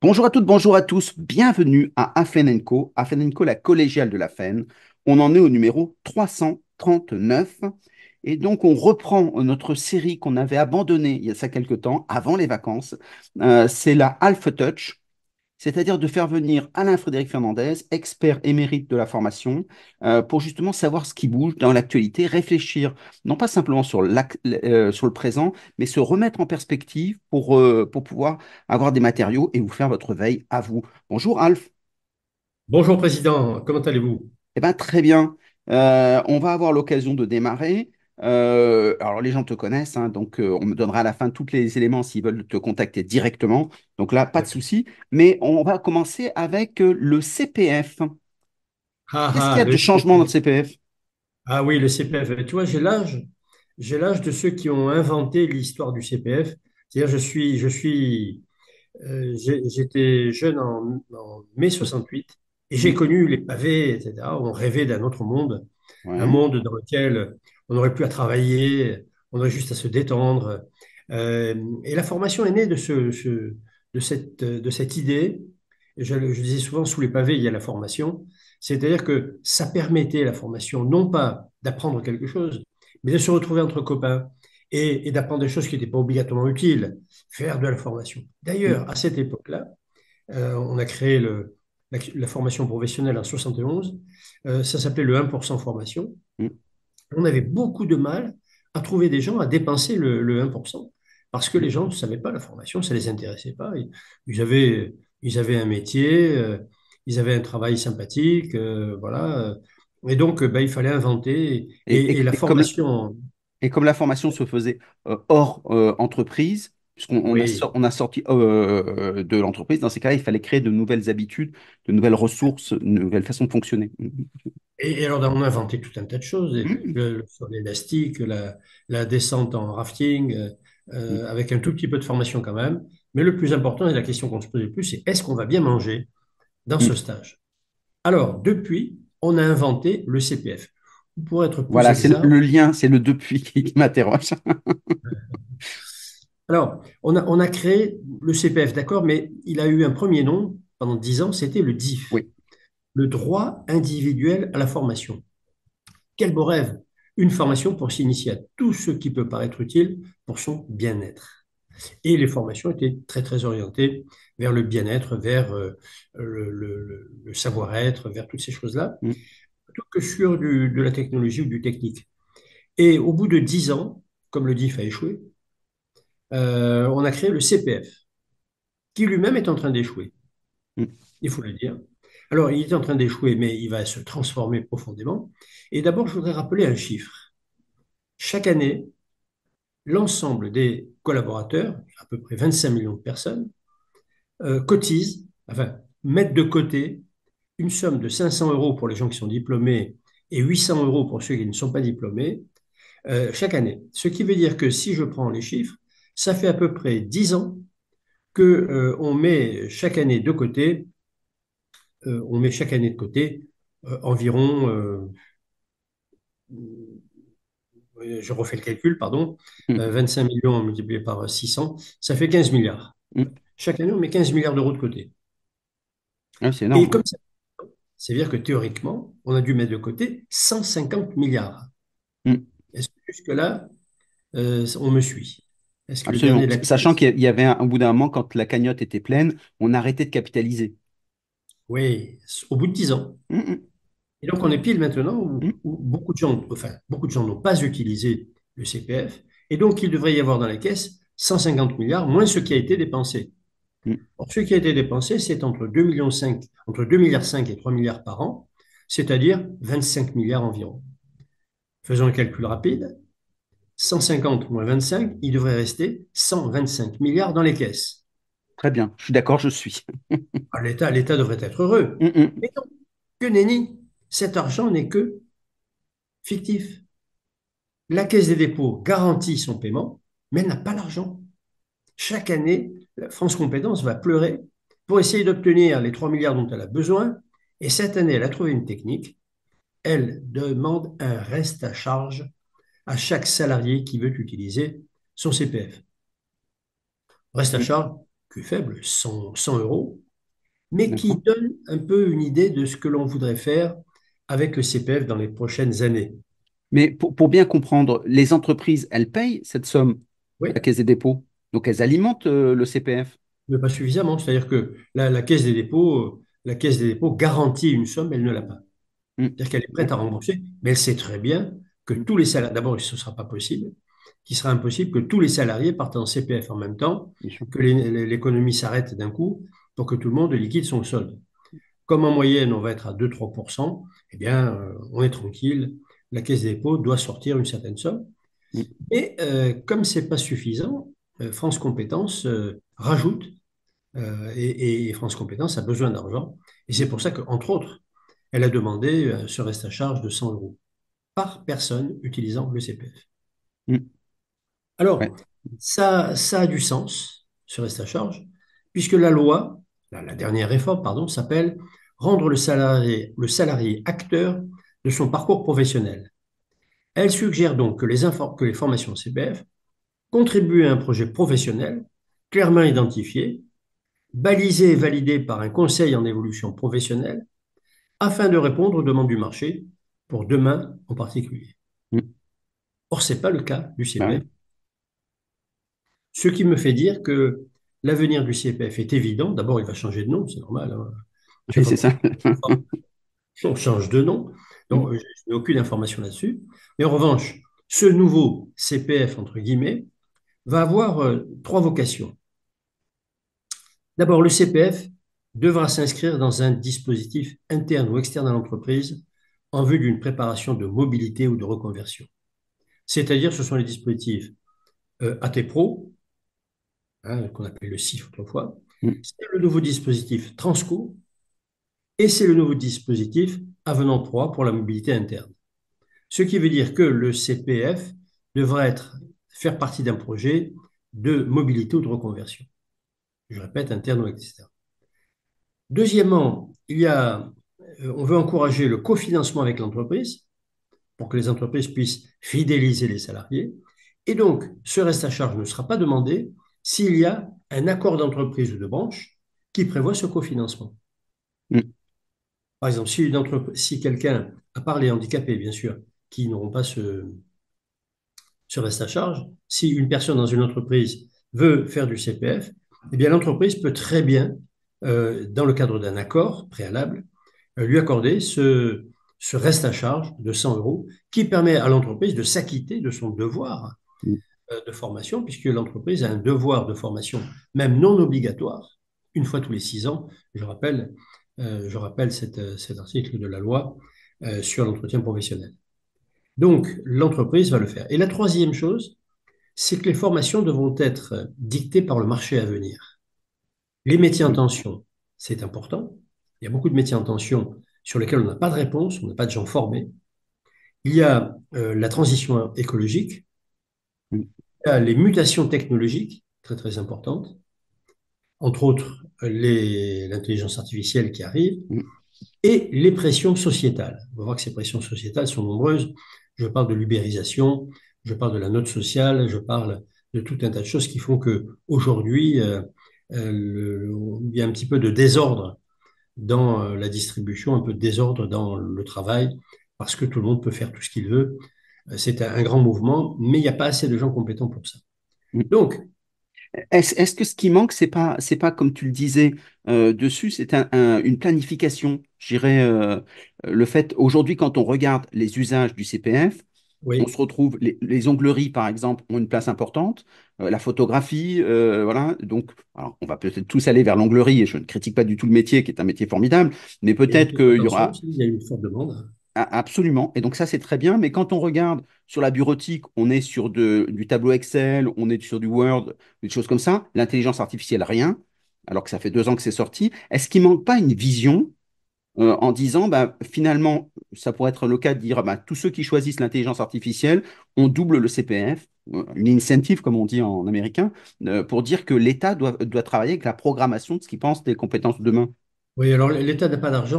Bonjour à toutes, bonjour à tous, bienvenue à Afen Co, Afen Co, la collégiale de la FEN. On en est au numéro 339 et donc on reprend notre série qu'on avait abandonnée il y a ça quelques temps, avant les vacances. C'est la Alpha Touch, c'est-à-dire de faire venir Alain-Frédéric Fernandez, expert émérite de la formation, pour justement savoir ce qui bouge dans l'actualité, réfléchir non pas simplement sur le présent, mais se remettre en perspective pour pouvoir avoir des matériaux et vous faire votre veille à vous. Bonjour Alf. Bonjour Président, comment allez-vous? Eh bien, très bien. On va avoir l'occasion de démarrer. Alors, les gens te connaissent, hein, donc on me donnera à la fin tous les éléments s'ils veulent te contacter directement. Donc là, pas de D'accord. souci. Mais on va commencer avec le CPF. Qu'est-ce qu'il y Ah, a de le changement dans le CPF. CPF? Ah oui, le CPF. Tu vois, j'ai l'âge de ceux qui ont inventé l'histoire du CPF. C'est-à-dire, j'étais jeune en mai 68 et j'ai Hmm. connu les pavés, etc. On rêvait d'un autre monde, un Ouais. monde dans lequel on n'aurait plus à travailler, on aurait juste à se détendre. Euh, et la formation est née de cette idée. Je disais souvent, sous les pavés, il y a la formation. C'est-à-dire que ça permettait la formation, non pas d'apprendre quelque chose, mais de se retrouver entre copains et d'apprendre des choses qui n'étaient pas obligatoirement utiles, faire de la formation. Hmm. D'ailleurs, à cette époque-là, on a créé la formation professionnelle en 71. Ça s'appelait le 1% formation. Hmm. On avait beaucoup de mal à trouver des gens à dépenser le 1% parce que les gens ne savaient pas la formation, ça ne les intéressait pas. Ils avaient, ils avaient un métier, ils avaient un travail sympathique, voilà. Et donc, ben, il fallait inventer. Et, Et et- la et comme, formation, et comme la formation se faisait hors entreprise, oui. on a sorti de l'entreprise, dans ces cas-là, il fallait créer de nouvelles habitudes, de nouvelles ressources, de nouvelles façons de fonctionner. Et alors, on a inventé tout un tas de choses, Mhm. sur l'élastique, la descente en rafting, Mhm. avec un tout petit peu de formation quand même. Mais le plus important, et la question qu'on se pose le plus, c'est est-ce qu'on va bien manger dans ce Mhm. stage? Alors, depuis, on a inventé le CPF. Pour être plus Voilà, c'est exact, le lien, c'est le depuis qui m'interroge. alors, on a créé le CPF, d'accord, mais il a eu un premier nom pendant 10 ans, c'était le DIF, Oui. le droit individuel à la formation. Quel beau rêve! Une formation pour s'initier à tout ce qui peut paraître utile pour son bien-être. Et les formations étaient très, très orientées vers le bien-être, vers le savoir-être, vers toutes ces choses-là, Mhm. plutôt que sur de la technologie ou du technique. Et au bout de 10 ans, comme le DIF a échoué, on a créé le CPF, qui lui-même est en train d'échouer, Mhm. il faut le dire. Alors, il est en train d'échouer, mais il va se transformer profondément. Et d'abord, je voudrais rappeler un chiffre. Chaque année, l'ensemble des collaborateurs, à peu près 25 millions de personnes, cotisent, enfin, mettent de côté une somme de 500 euros pour les gens qui sont diplômés et 800 euros pour ceux qui ne sont pas diplômés, chaque année. Ce qui veut dire que si je prends les chiffres, ça fait à peu près 10 ans que on met chaque année de côté, on met chaque année de côté environ, je refais le calcul, pardon, Mhm. 25 millions multiplié par 600, ça fait 15 milliards. Mhm. Chaque année, on met 15 milliards d'euros de côté. Ah, c'est Et énorme, comme hein. ça, ça veut dire que théoriquement, on a dû mettre de côté 150 milliards. Mhm. Est-ce que jusque-là, on me suit? Est-ce que le Absolument. dernier de la Sachant classe? qu'il y avait au bout d'un moment, quand la cagnotte était pleine, on arrêtait de capitaliser. Oui, au bout de 10 ans. Mhm. Et donc, on est pile maintenant Mhm. où beaucoup de gens, enfin, beaucoup de gens n'ont pas utilisé le CPF. Et donc, il devrait y avoir dans la caisse 150 milliards, moins ce qui a été dépensé. Mhm. Or, ce qui a été dépensé, c'est entre 2 milliards 5 et 3 milliards par an, c'est-à-dire 25 milliards environ. Faisons un calcul rapide. 150 moins 25, il devrait rester 125 milliards dans les caisses. Très bien. Je suis d'accord, je suis. Ah, l'État devrait être heureux. Mhm. Mais non, que nenni, cet argent n'est que fictif. La Caisse des dépôts garantit son paiement, mais elle n'a pas l'argent. Chaque année, la France Compétences va pleurer pour essayer d'obtenir les 3 milliards dont elle a besoin. Et cette année, elle a trouvé une technique. Elle demande un reste à charge à chaque salarié qui veut utiliser son CPF. Reste à Mhm. charge plus faible, 100 euros, mais qui D'accord. donne un peu une idée de ce que l'on voudrait faire avec le CPF dans les prochaines années. Mais pour bien comprendre, les entreprises, elles payent cette somme à la Oui, Caisse des dépôts. Donc elles alimentent le CPF. mais pas suffisamment. C'est-à-dire que la Caisse des dépôts garantit une somme, elle ne l'a pas. Mm. C'est-à-dire qu'elle est prête à D'accord. rembourser, mais elle sait très bien que Mm. tous les salariés, d'abord, ce ne sera pas possible, qu'il sera impossible que tous les salariés partent en CPF en même temps, Bien sûr. que l'économie s'arrête d'un coup pour que tout le monde liquide son solde. Comme en moyenne, on va être à 2-3%, eh bien, on est tranquille. La Caisse des dépôts doit sortir une certaine somme. Mm. Et comme ce n'est pas suffisant, France Compétences rajoute, et France Compétences a besoin d'argent. Et c'est pour ça qu'entre autres, elle a demandé ce reste à charge de 100 euros par personne utilisant le CPF. Mm. Alors, Ouais. ça a du sens, ce reste à charge, puisque la loi, la dernière réforme, pardon, s'appelle rendre le salarié acteur de son parcours professionnel. Elle suggère donc que les formations CPF contribuent à un projet professionnel clairement identifié, balisé et validé par un conseil en évolution professionnelle, afin de répondre aux demandes du marché, pour demain en particulier. Mm. Or, ce n'est pas le cas du Bah CPF. ouais. Ce qui me fait dire que l'avenir du CPF est évident. D'abord, il va changer de nom, c'est normal, hein. Chaque Oui, fois c'est ça. qu'on change de nom. Mm. Donc, je n'ai aucune information là-dessus. Mais en revanche, ce nouveau CPF, entre guillemets, va avoir trois vocations. D'abord, le CPF devra s'inscrire dans un dispositif interne ou externe à l'entreprise en vue d'une préparation de mobilité ou de reconversion. C'est-à-dire, ce sont les dispositifs AT Pro, hein, qu'on appelle le CIF autrefois, Mm. c'est le nouveau dispositif Transco et c'est le nouveau dispositif Avenant 3 pour la mobilité interne. Ce qui veut dire que le CPF devrait faire partie d'un projet de mobilité ou de reconversion. Je répète, interne ou externe. Deuxièmement, on veut encourager le cofinancement avec l'entreprise pour que les entreprises puissent fidéliser les salariés. Et donc, ce reste à charge ne sera pas demandé s'il y a un accord d'entreprise ou de branche qui prévoit ce cofinancement. Mm. Par exemple, si quelqu'un, à part les handicapés, bien sûr, qui n'auront pas ce reste à charge, si une personne dans une entreprise veut faire du CPF, eh bien l'entreprise peut très bien, dans le cadre d'un accord préalable, lui accorder ce reste à charge de 100 euros qui permet à l'entreprise de s'acquitter de son devoir Mm. de formation, puisque l'entreprise a un devoir de formation, même non obligatoire, une fois tous les 6 ans. Je rappelle cet article de la loi sur l'entretien professionnel. Donc, l'entreprise va le faire. Et la troisième chose, c'est que les formations devront être dictées par le marché à venir. Les métiers en Mm. tension, c'est important. Il y a beaucoup de métiers en tension sur lesquels on n'a pas de réponse, on n'a pas de gens formés. Il y a la transition écologique, Mm. il y a les mutations technologiques, très très importantes, entre autres l'intelligence artificielle qui arrive, Mm. et les pressions sociétales. On va voir que ces pressions sociétales sont nombreuses. Je parle de l'ubérisation, je parle de la note sociale, je parle de tout un tas de choses qui font que aujourd'hui, il y a un petit peu de désordre dans la distribution, un peu de désordre dans le travail, parce que tout le monde peut faire tout ce qu'il veut. C'est un grand mouvement, mais il n'y a pas assez de gens compétents pour ça. Mm. Donc, Est-ce que ce qui manque, c'est pas comme tu le disais dessus, c'est une planification. Je dirais le fait, aujourd'hui, quand on regarde les usages du CPF, on se oui, retrouve, les ongleries, par exemple, ont une place importante, la photographie, voilà. Donc, alors, on va peut-être tous aller vers l'onglerie, et je ne critique pas du tout le métier, qui est un métier formidable, mais il y a peut-être beaucoup de qu'il y rétention aura. aussi, il y a une forte demande. Absolument. Et donc ça, c'est très bien. Mais quand on regarde sur la bureautique, on est sur du tableau Excel, on est sur du Word, des choses comme ça. L'intelligence artificielle, rien, alors que ça fait 2 ans que c'est sorti. Est-ce qu'il manque pas une vision en disant, bah, finalement, ça pourrait être le cas de dire, bah, tous ceux qui choisissent l'intelligence artificielle, on double le CPF, une incentive, comme on dit en américain, pour dire que l'État doit travailler avec la programmation de ce qu'il pense des compétences de demain. Oui, alors l'État n'a pas d'argent,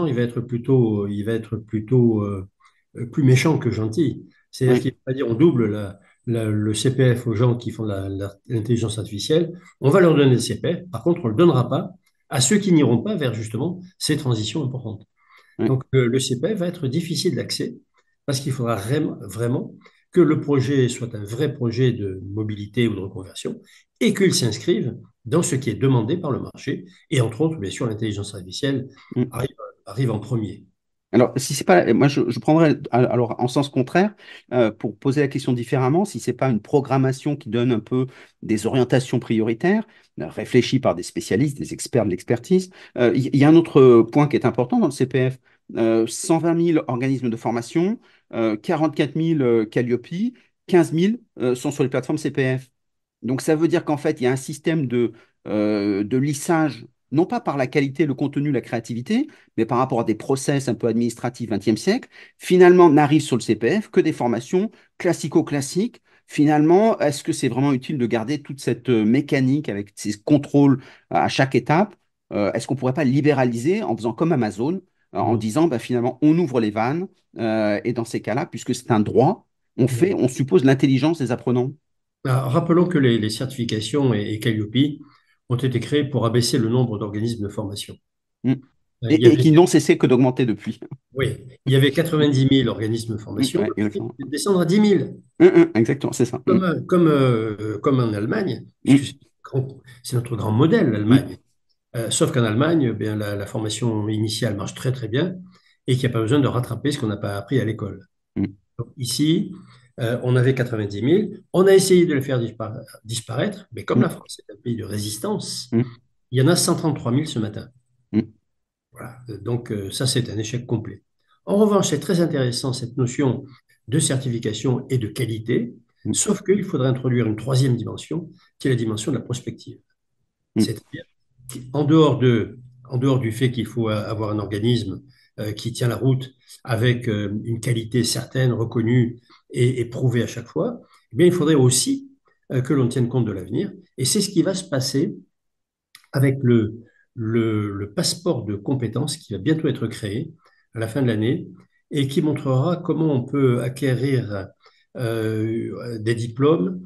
il va être plutôt plus méchant que gentil. C'est-à-dire Oui. qu'il va pas dire on double le CPF aux gens qui font l'intelligence artificielle, on va leur donner le CPF. Par contre, on ne le donnera pas à ceux qui n'iront pas vers justement ces transitions importantes. Ouais. Donc, le CPF va être difficile d'accès parce qu'il faudra vraiment que le projet soit un vrai projet de mobilité ou de reconversion et qu'il s'inscrive dans ce qui est demandé par le marché. Et entre autres, bien sûr, l'intelligence artificielle Mm. arrive, arrive en premier. Alors, si c'est pas, moi, je prendrais alors en sens contraire pour poser la question différemment. Si c'est pas une programmation qui donne un peu des orientations prioritaires, réfléchies par des spécialistes, des experts de l'expertise, il y a un autre point qui est important dans le CPF. 120 000 organismes de formation, 44 000 Calliope, 15 000 sont sur les plateformes CPF. Donc, ça veut dire qu'en fait, il y a un système de lissage, non pas par la qualité, le contenu, la créativité, mais par rapport à des process un peu administratifs 20e siècle, finalement, n'arrivent sur le CPF que des formations classico-classiques. Finalement, est-ce que c'est vraiment utile de garder toute cette mécanique avec ces contrôles à chaque étape? Est-ce qu'on ne pourrait pas libéraliser en faisant comme Amazon, en Mhm. disant bah, finalement, on ouvre les vannes, et dans ces cas-là, puisque c'est un droit, Mhm. on suppose l'intelligence des apprenants. Alors, rappelons que les certifications et Calliope ont été créées pour abaisser le nombre d'organismes de formation. Mm. Il y Et avait, qui n'ont cessé que d'augmenter depuis. oui, il y avait 90 000 organismes de Mm, formation, ouais, exactement. de descendre à 10 000. Exactement, c'est ça. Comme en Allemagne, puisque Mm, c'est notre grand modèle, mm, l'Allemagne. Sauf qu'en Allemagne, eh bien, la formation initiale marche très très bien et qu'il n'y a pas besoin de rattraper ce qu'on n'a pas appris à l'école. mm, Donc, ici, on avait 90 000, on a essayé de les faire disparaître, mais comme mm, la France est un pays de résistance, mm, il y en a 133 000 ce matin. mm, Voilà. Donc, ça, c'est un échec complet. En revanche, c'est très intéressant cette notion de certification et de qualité, mm, sauf qu'il faudrait introduire une troisième dimension, qui est la dimension de la prospective. mm, C'est-à-dire en dehors du fait qu'il faut avoir un organisme qui tient la route avec une qualité certaine, reconnue et prouvée à chaque fois, eh bien, il faudrait aussi que l'on tienne compte de l'avenir. Et c'est ce qui va se passer avec le passeport de compétences qui va bientôt être créé à la fin de l'année et qui montrera comment on peut acquérir des diplômes,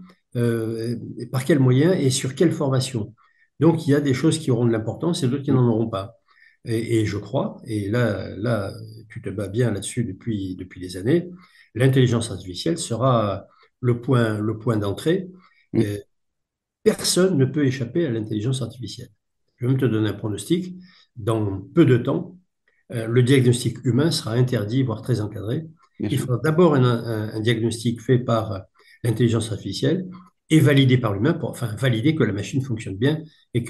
et par quels moyens et sur quelle formation. Donc, il y a des choses qui auront de l'importance et d'autres qui mm. n'en auront pas. Et je crois, et là, tu te bats bien là-dessus depuis des années, l'intelligence artificielle sera le point d'entrée. Mm. Euh, Personne ne peut échapper à l'intelligence artificielle. Je vais même te donner un pronostic. Dans peu de temps, le diagnostic humain sera interdit, voire très encadré. Bien Il sûr. faudra d'abord un diagnostic fait par l'intelligence artificielle et validé par l'humain pour enfin valider que la machine fonctionne bien et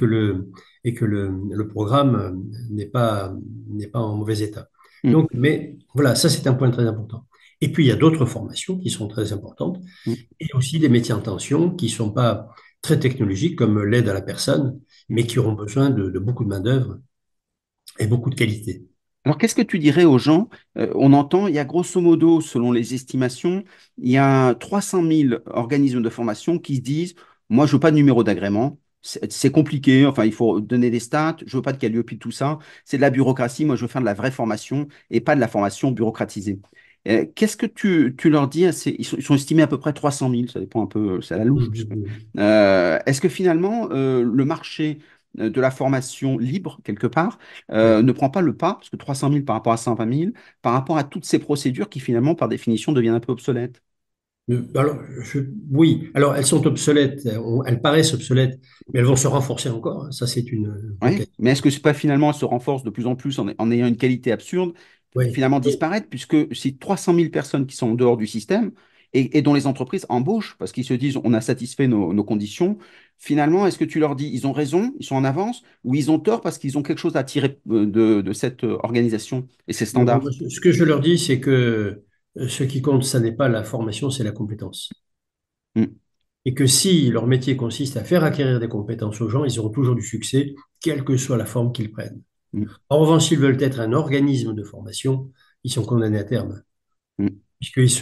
que le programme n'est pas en mauvais état. Mm, Donc, mais voilà, ça c'est un point très important. Et puis il y a d'autres formations qui sont très importantes mm, et aussi des métiers en tension qui ne sont pas très technologiques comme l'aide à la personne, mm. mais qui auront besoin de beaucoup de main-d'œuvre et beaucoup de qualité. Alors, qu'est-ce que tu dirais aux gens? On entend, il y a grosso modo, selon les estimations, il y a 300 000 organismes de formation qui se disent, moi, je veux pas de numéro d'agrément. C'est compliqué. Enfin, il faut donner des stats. Je veux pas de Calliope, tout ça. C'est de la bureaucratie. Moi, je veux faire de la vraie formation et pas de la formation bureaucratisée. Qu'est-ce que tu leur dis ils sont estimés à peu près 300 000. Ça dépend un peu, c'est à la louche. Mhm. Est-ce que finalement, le marché de la formation libre, quelque part, Oui. ne prend pas le pas, parce que 300 000 par rapport à 120 000, par rapport à toutes ces procédures qui finalement, par définition, deviennent un peu obsolètes. Alors, oui, alors elles sont obsolètes, elles paraissent obsolètes, mais elles vont se renforcer encore, hein. Ça, c'est une vraie Ouais. question. Mais est-ce que c'est pas finalement, elles se renforce de plus en plus en ayant une qualité absurde, Oui, finalement oui. disparaître, puisque si 300 000 personnes qui sont en dehors du système et dont les entreprises embauchent parce qu'ils se disent on a satisfait nos conditions, finalement, est-ce que tu leur dis ils ont raison, ils sont en avance, ou ils ont tort parce qu'ils ont quelque chose à tirer de cette organisation et ces Non, standards? moi, ce que je leur dis, c'est que ce qui compte, ça n'est pas la formation, c'est la compétence. Mm, Et que si leur métier consiste à faire acquérir des compétences aux gens, ils auront toujours du succès, quelle que soit la forme qu'ils prennent. mm, En revanche, s'ils veulent être un organisme de formation, ils sont condamnés à terme, mm, puisqu'ils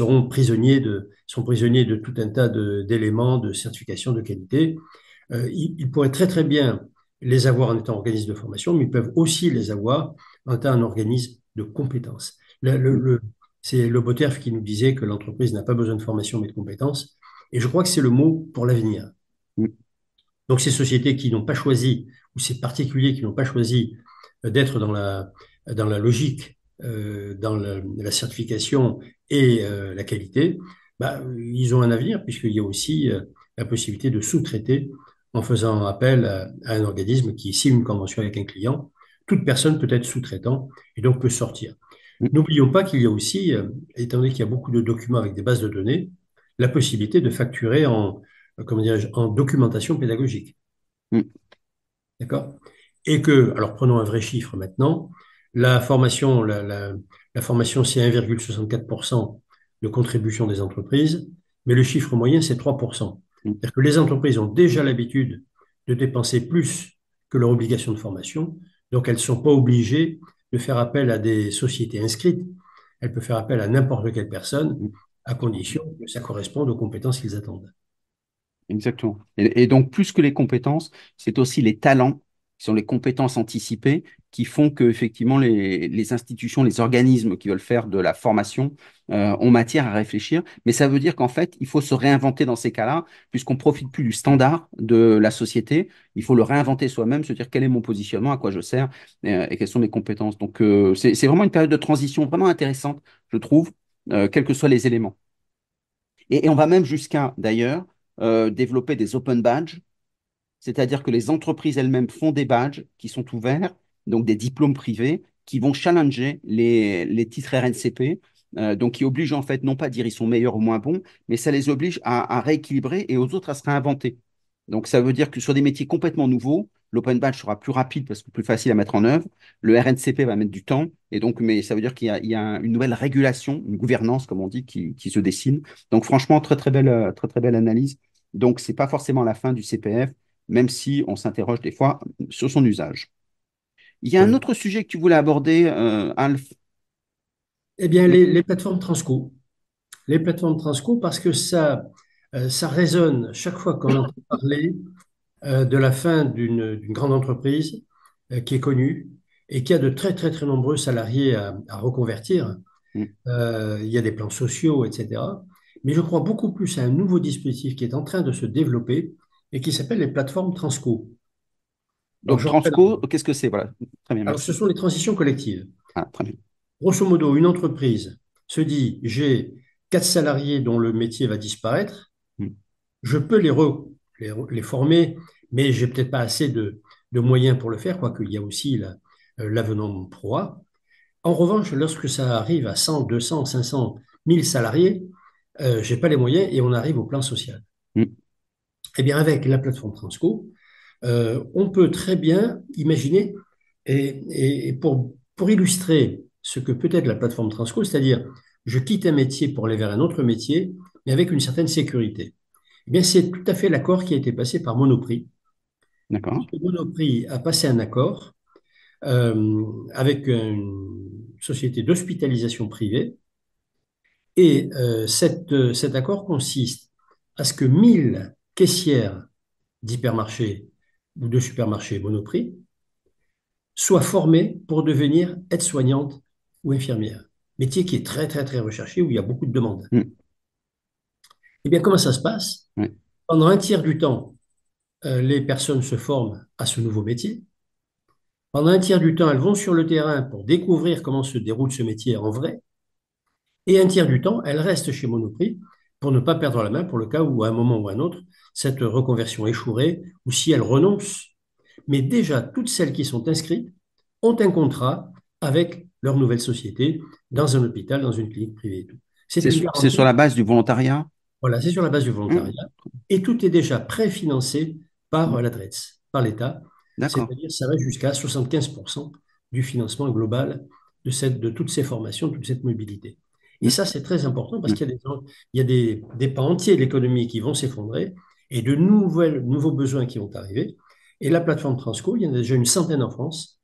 sont prisonniers de tout un tas d'éléments de certification de qualité. Ils pourraient très très bien les avoir en étant organisme de formation, mais ils peuvent aussi les avoir en étant un organisme de compétences. mm, C'est Loboterf qui nous disait que l'entreprise n'a pas besoin de formation mais de compétences. Et je crois que c'est le mot pour l'avenir. mm, Donc ces sociétés qui n'ont pas choisi, ou ces particuliers qui n'ont pas choisi d'être dans la logique, dans la certification et la qualité, bah, ils ont un avenir puisqu'il y a aussi la possibilité de sous-traiter en faisant appel à un organisme qui signe une convention avec un client. Toute personne peut être sous-traitant et donc peut sortir. mm, N'oublions pas qu'il y a aussi, étant donné qu'il y a beaucoup de documents avec des bases de données, la possibilité de facturer comment dirais-je, en documentation pédagogique. mm. D'accord? Et que, alors prenons un vrai chiffre maintenant, la formation, la formation, c'est 1,64% de contribution des entreprises, mais le chiffre moyen, c'est 3%. Mm. C'est-à-dire que les entreprises ont déjà l'habitude de dépenser plus que leur obligation de formation, donc elles ne sont pas obligées de faire appel à des sociétés inscrites, elles peuvent faire appel à n'importe quelle personne, Mm. à condition que ça corresponde aux compétences qu'ils attendent. Exactement. Et donc, plus que les compétences, c'est aussi les talents, qui sont les compétences anticipées, qui font que, effectivement, les institutions, les organismes qui veulent faire de la formation ont matière à réfléchir. Mais ça veut dire qu'en fait, il faut se réinventer dans ces cas-là, puisqu'on ne profite plus du standard de la société. Il faut le réinventer soi-même, se dire quel est mon positionnement, à quoi je sers et quelles sont mes compétences. Donc, c'est vraiment une période de transition vraiment intéressante, je trouve, quels que soient les éléments. Et on va même jusqu'à, d'ailleurs, développer des open badges, c'est-à-dire que les entreprises elles-mêmes font des badges qui sont ouverts, donc des diplômes privés, qui vont challenger les titres RNCP, donc qui obligent en fait non pas à dire ils sont meilleurs ou moins bons, mais ça les oblige à rééquilibrer et aux autres à se réinventer. Donc ça veut dire que sur des métiers complètement nouveaux, l'open badge sera plus rapide parce que plus facile à mettre en œuvre. Le RNCP va mettre du temps, et donc, mais ça veut dire qu'il y a une nouvelle régulation, une gouvernance, comme on dit, qui se dessine. Donc franchement, très, très belle analyse. Donc, c'est pas forcément la fin du CPF, même si on s'interroge des fois sur son usage. Il y a un Ouais. autre sujet que tu voulais aborder, Alf. Eh bien, Oui. les plateformes Transco. Les plateformes Transco, parce que ça résonne chaque fois qu'on entend parler de la fin d'une grande entreprise qui est connue et qui a de très, très, très nombreux salariés à reconvertir. Mm. Il y a des plans sociaux, etc. Mais je crois beaucoup plus à un nouveau dispositif qui est en train de se développer et qui s'appelle les plateformes Transco. Alors, Donc, je rappelle, Transco, qu'est-ce que c'est? Voilà. Très bien, alors ce merci. sont les transitions collectives. Ah, très bien. Grosso modo, une entreprise se dit, j'ai 4 salariés dont le métier va disparaître, Mm. je peux les former, mais j'ai peut-être pas assez de moyens pour le faire, quoique il y a aussi l'avenant proie. En revanche, lorsque ça arrive à 100, 200, 500, 1000 salariés, j'ai pas les moyens et on arrive au plan social. Mm. Eh bien, avec la plateforme Transco, on peut très bien imaginer, et pour illustrer ce que peut être la plateforme Transco, c'est-à-dire je quitte un métier pour aller vers un autre métier, mais avec une certaine sécurité. Eh bien, c'est tout à fait l'accord qui a été passé par Monoprix. D'accord. Monoprix a passé un accord avec une société d'hospitalisation privée et cet accord consiste à ce que 1000 caissières d'hypermarchés ou de supermarchés Monoprix soient formées pour devenir aides-soignantes ou infirmières. Métier qui est très, très, très recherché, où il y a beaucoup de demandes. Mm. Eh bien, comment ça se passe? Ouais. Pendant un tiers du temps, les personnes se forment à ce nouveau métier. Pendant un tiers du temps, elles vont sur le terrain pour découvrir comment se déroule ce métier en vrai. Et un tiers du temps, elles restent chez Monoprix pour ne pas perdre la main pour le cas où, à un moment ou à un autre, cette reconversion échouerait ou si elles renoncent. Mais déjà, toutes celles qui sont inscrites ont un contrat avec leur nouvelle société dans un hôpital, dans une clinique privée et tout. C'est une C'est sur garantie. la base du volontariat? Voilà, c'est sur la base du Mm. volontariat. Et tout est déjà préfinancé par la DRETS, par l'État. D'accord. C'est-à-dire, ça va jusqu'à 75% du financement global de toutes ces formations, de toute cette mobilité. Et Mm. ça, c'est très important parce Mm. qu'il y a des pans entiers de l'économie qui vont s'effondrer et de nouveaux besoins qui vont arriver. Et la plateforme Transco, il y en a déjà une centaine en France,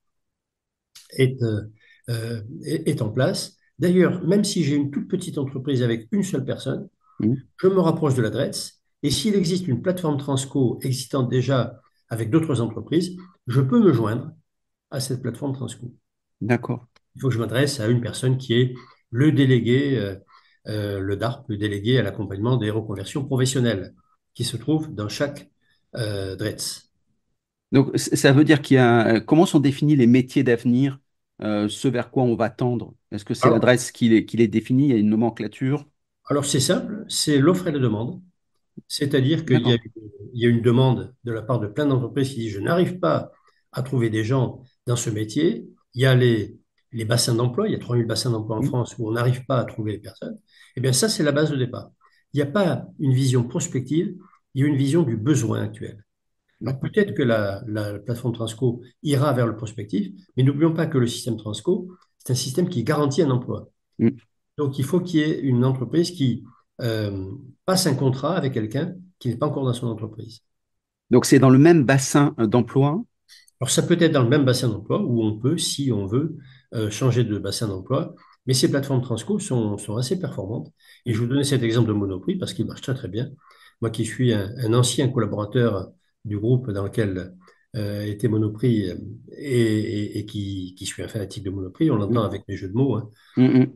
est en place. D'ailleurs, même si j'ai une toute petite entreprise avec une seule personne, Mm. je me rapproche de l'adresse et s'il existe une plateforme Transco existante déjà avec d'autres entreprises, je peux me joindre à cette plateforme Transco. D'accord. Il faut que je m'adresse à une personne qui est le délégué le DARP, le délégué à l'accompagnement des reconversions professionnelles, qui se trouve dans chaque DRETS. Donc, ça veut dire qu'il y a, comment sont définis les métiers d'avenir, ce vers quoi on va tendre? Est-ce que c'est Alors, l'adresse qui les définit? Il y a une nomenclature? alors c'est simple, c'est l'offre et la demande. C'est-à-dire D'accord. il y a une demande de la part de plein d'entreprises qui disent je n'arrive pas à trouver des gens dans ce métier. Il y a les bassins d'emploi, il y a 3000 bassins d'emploi en Hmm, France où on n'arrive pas à trouver les personnes. Eh bien, ça, c'est la base de départ. Il n'y a pas une vision prospective, il y a une vision du besoin actuel. Alors d'accord. peut-être que la plateforme Transco ira vers le prospectif, mais n'oublions pas que le système Transco, c'est un système qui garantit un emploi. Hmm. Donc, il faut qu'il y ait une entreprise qui euh, passe un contrat avec quelqu'un qui n'est pas encore dans son entreprise. Donc, c'est dans le même bassin d'emploi. Alors, ça peut être dans le même bassin d'emploi où on peut, si on veut, changer de bassin d'emploi. Mais ces plateformes Transco sont assez performantes. Et je vous donnais cet exemple de Monoprix parce qu'il marche très, très bien. Moi qui suis un ancien collaborateur du groupe dans lequel était Monoprix et qui suis un fanatique de Monoprix, on l'entend Hmm, avec mes jeux de mots, hein. hmm,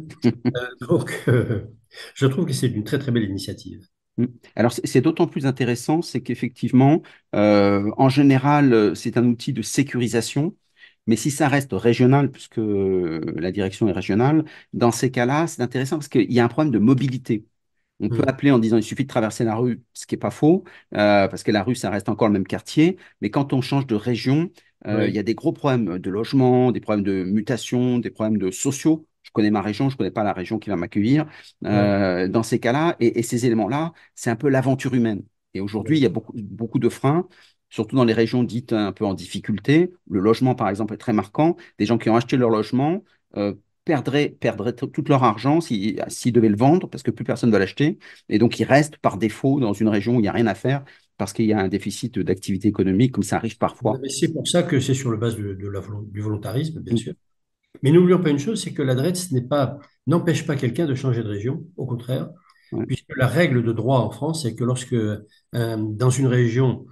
Donc, je trouve que c'est une très, très belle initiative. hmm. Alors, c'est d'autant plus intéressant, c'est qu'effectivement, en général, c'est un outil de sécurisation. Mais si ça reste régional, puisque la direction est régionale, dans ces cas-là, c'est intéressant parce qu'il y a un problème de mobilité. On peut Mm. appeler en disant il suffit de traverser la rue, ce qui n'est pas faux, parce que la rue, ça reste encore le même quartier. Mais quand on change de région, il y Oui, a des gros problèmes de logement, des problèmes de mutation, des problèmes de sociaux. Je connais ma région, je ne connais pas la région qui va m'accueillir. ouais, Dans ces cas-là, et ces éléments-là, c'est un peu l'aventure humaine. Et aujourd'hui, il y a oui. beaucoup de freins, surtout dans les régions dites un peu en difficulté. Le logement, par exemple, est très marquant. Des gens qui ont acheté leur logement euh, perdraient tout leur argent s'ils devaient le vendre, parce que plus personne ne va l'acheter. Et donc, ils restent par défaut dans une région où il n'y a rien à faire, parce qu'il y a un déficit d'activité économique, comme ça arrive parfois. Mais c'est pour ça que c'est sur le base du volontarisme, bien Mm. sûr. Mais n'oublions pas une chose, c'est que l'adresse n'empêche pas quelqu'un de changer de région, au contraire, Ouais, puisque la règle de droit en France, c'est que lorsque dans une région,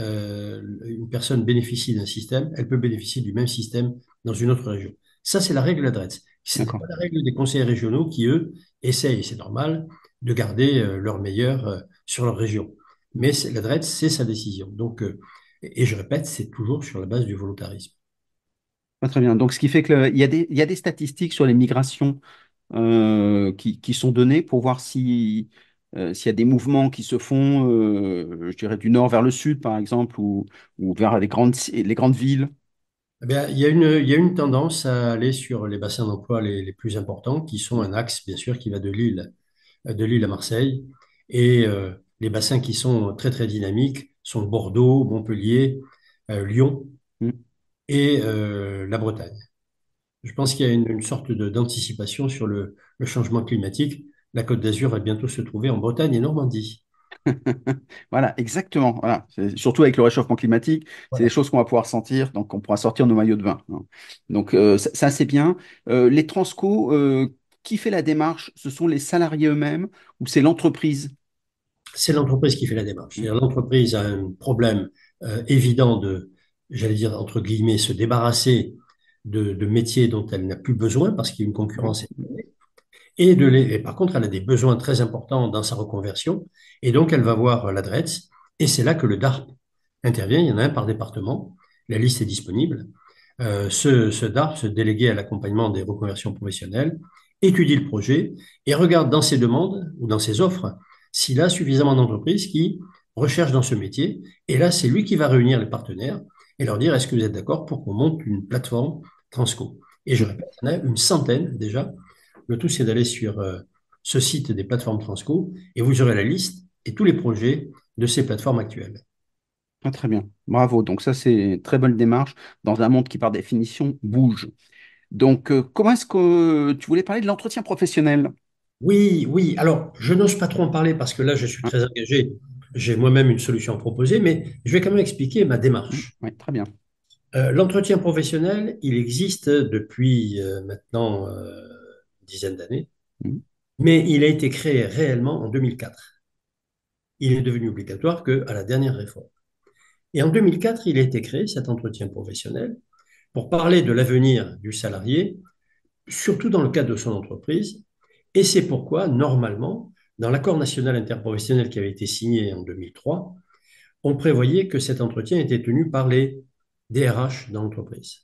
une personne bénéficie d'un système, elle peut bénéficier du même système dans une autre région. Ça, c'est la règle de l'adresse. Ce n'est d'accord. pas la règle des conseils régionaux qui, eux, essayent, et c'est normal, de garder leur meilleur sur leur région. Mais l'adresse, c'est sa décision. Donc, et je répète, c'est toujours sur la base du volontarisme. Pas très bien. Donc, ce qui fait il y a des statistiques sur les migrations qui sont données pour voir si, s'il y a des mouvements qui se font, je dirais, du nord vers le sud, par exemple, ou vers les grandes villes. Eh bien, il y a une tendance à aller sur les bassins d'emploi les plus importants, qui sont un axe, bien sûr, qui va de Lille à Marseille. Et les bassins qui sont très, très dynamiques sont Bordeaux, Montpellier, Lyon Mm. et la Bretagne. Je pense qu'il y a une sorte d'anticipation sur le changement climatique. La Côte d'Azur va bientôt se trouver en Bretagne et Normandie. Voilà, exactement. Voilà. Surtout avec le réchauffement climatique, c'est des Voilà. choses qu'on va pouvoir sentir, donc on pourra sortir nos maillots de bain, hein. Donc ça, c'est bien. Les transco, qui fait la démarche? Ce sont les salariés eux-mêmes ou c'est l'entreprise? C'est l'entreprise qui fait la démarche. Mm. C'est-à-dire l'entreprise a un problème évident j'allais dire, entre guillemets, se débarrasser de métiers dont elle n'a plus besoin parce qu'il y a une Oui. concurrence. Et par contre, elle a des besoins très importants dans sa reconversion. Et donc, elle va voir l'adresse. Et c'est là que le DARP intervient. Il y en a un par département. La liste est disponible. Ce DARP, ce délégué à l'accompagnement des reconversions professionnelles, étudie le projet et regarde dans ses demandes ou dans ses offres s'il a suffisamment d'entreprises qui recherchent dans ce métier. Et là, c'est lui qui va réunir les partenaires et leur dire, est-ce que vous êtes d'accord pour qu'on monte une plateforme Transco? Et je répète, il y en a une centaine déjà. Le tout, c'est d'aller sur ce site des plateformes Transco et vous aurez la liste et tous les projets de ces plateformes actuelles. Ah, très bien, bravo. Donc ça, c'est une très bonne démarche dans un monde qui, par définition, bouge. Donc, comment est-ce que tu voulais parler de l'entretien professionnel? Oui, oui. Alors, je n'ose pas trop en parler parce que là, je suis Hein, très engagé. J'ai moi-même une solution à proposer, mais je vais quand même expliquer ma démarche. oui, très bien. L'entretien professionnel, il existe depuis maintenant une dizaine d'années, Mm, mais il a été créé réellement en 2004. Il est devenu obligatoire qu'à la dernière réforme. Et en 2004, il a été créé, cet entretien professionnel, pour parler de l'avenir du salarié, surtout dans le cadre de son entreprise, Et c'est pourquoi, normalement, dans l'accord national interprofessionnel qui avait été signé en 2003, on prévoyait que cet entretien était tenu par les DRH dans l'entreprise.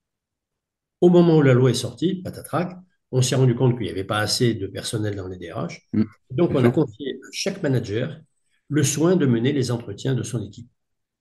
Au moment où la loi est sortie, patatrac, on s'est rendu compte qu'il n'y avait pas assez de personnel dans les DRH. Mm. Donc, Bien on a sûr. confié à chaque manager le soin de mener les entretiens de son équipe.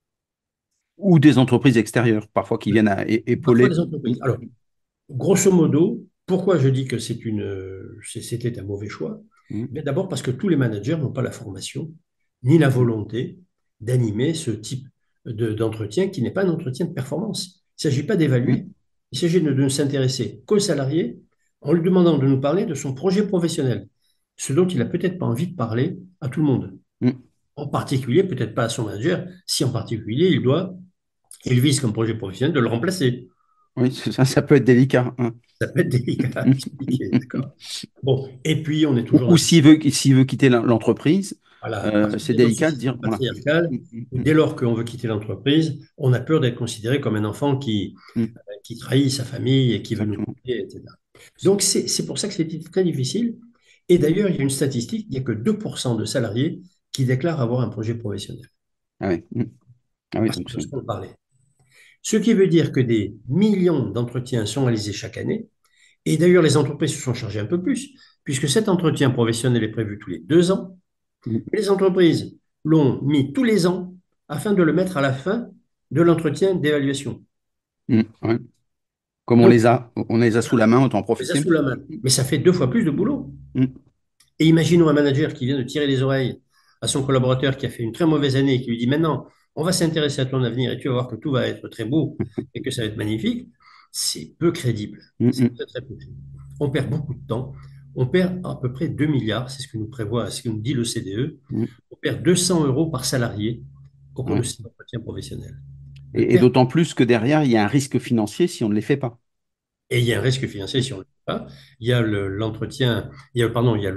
Ou des entreprises extérieures, parfois qui viennent Parfois, épauler. les Mm, entreprises. Alors, grosso modo, pourquoi je dis que c'était un mauvais choix? mm, Mais d'abord parce que tous les managers n'ont pas la formation ni la volonté d'animer ce type d'entretien qui n'est pas un entretien de performance. Il ne s'agit pas mm, d'évaluer, il s'agit de ne s'intéresser qu'au salarié en lui demandant de nous parler de son projet professionnel, ce dont il n'a peut-être pas envie de parler à tout le monde. mm. En particulier, peut-être pas à son manager, si en particulier il vise comme projet professionnel de le remplacer. Oui, ça peut être délicat, hein. Ça peut être délicat à expliquer, d'accord? Bon, et puis on est toujours Ou dans s'il veut quitter l'entreprise, voilà, parce qu'on c'est est dans une délicat de société dire, voilà. patriarcale Mm, où mm, dès lors qu'on veut quitter l'entreprise, on a peur d'être considéré comme un enfant mm, qui trahit sa famille et qui veut nous exactement. quitter, etc. Donc c'est pour ça que c'était très difficile. Et d'ailleurs, il y a une statistique, il n'y a que 2% de salariés qui déclarent avoir un projet professionnel, Ah oui, ah oui, parce donc qu'ils n'osent pas en parler. Ce qui veut dire que des millions d'entretiens sont réalisés chaque année. Et d'ailleurs, les entreprises se sont chargées un peu plus, puisque cet entretien professionnel est prévu tous les 2 ans. mm, Mais les entreprises l'ont mis tous les ans afin de le mettre à la fin de l'entretien d'évaluation. ouais. Comme Donc, on les a sous la main, autant en on les a profiter. sous la main. Mais ça fait 2 fois plus de boulot. Mm, Et imaginons un manager qui vient de tirer les oreilles à son collaborateur qui a fait une très mauvaise année et qui lui dit maintenant, on va s'intéresser à ton avenir et tu vas voir que tout va être très beau et que ça va être magnifique. C'est peu crédible. mm, C'est mm, très, très peu crédible. On perd beaucoup de temps. On perd à peu près 2 milliards, c'est ce que nous prévoit, ce que nous dit le CDE. mm, On perd 200 euros par salarié au cours de ouais. cet entretien professionnel. De Et perte. d'autant plus que derrière, il y a un risque financier si on ne les fait pas. Et il y a un risque financier si on ne le fait pas. Il y a l'entretien, pardon, il y a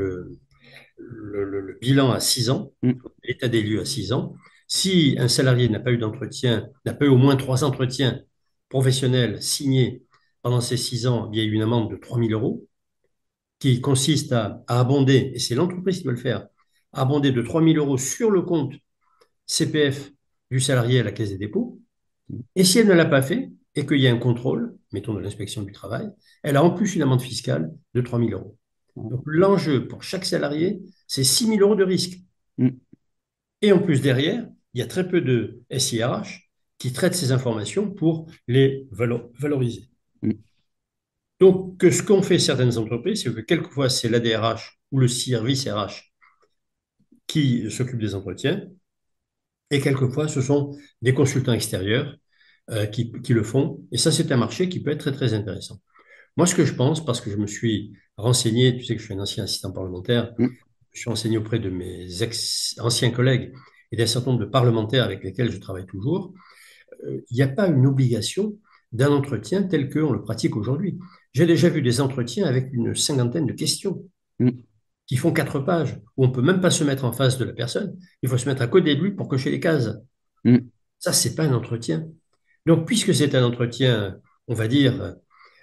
le bilan à 6 ans, Mm, l'état des lieux à 6 ans. Si un salarié n'a pas eu d'entretien, n'a pas eu au moins 3 entretiens professionnels signés pendant ces 6 ans, il y a eu une amende de 3 000 € qui consiste à abonder, et c'est l'entreprise qui doit le faire, abonder de 3 000 € sur le compte CPF du salarié à la Caisse des dépôts. mm, Et si elle ne l'a pas fait et qu'il y a un contrôle, mettons de l'inspection du travail, elle a en plus une amende fiscale de 3 000 €. mm, Donc l'enjeu pour chaque salarié, c'est 6 000 € de risque. mm, Et en plus, derrière, il y a très peu de SIRH qui traitent ces informations pour les valoriser. mm, Donc, ce qu'ont fait certaines entreprises, c'est que quelquefois, c'est l'ADRH ou le service RH qui s'occupe des entretiens, et quelquefois, ce sont des consultants extérieurs qui le font. Et ça, c'est un marché qui peut être très, très intéressant. Moi, ce que je pense, parce que je me suis renseigné, tu sais que je suis un ancien assistant parlementaire, mm. je suis renseigné auprès de mes anciens collègues et d'un certain nombre de parlementaires avec lesquels je travaille toujours, il n'y a pas une obligation d'un entretien tel qu'on le pratique aujourd'hui. J'ai déjà vu des entretiens avec une cinquantaine de questions Mm, qui font 4 pages, où on ne peut même pas se mettre en face de la personne. Il faut se mettre à côté de lui pour cocher les cases. mm, Ça, c'est pas un entretien. Donc, puisque c'est un entretien, on va dire,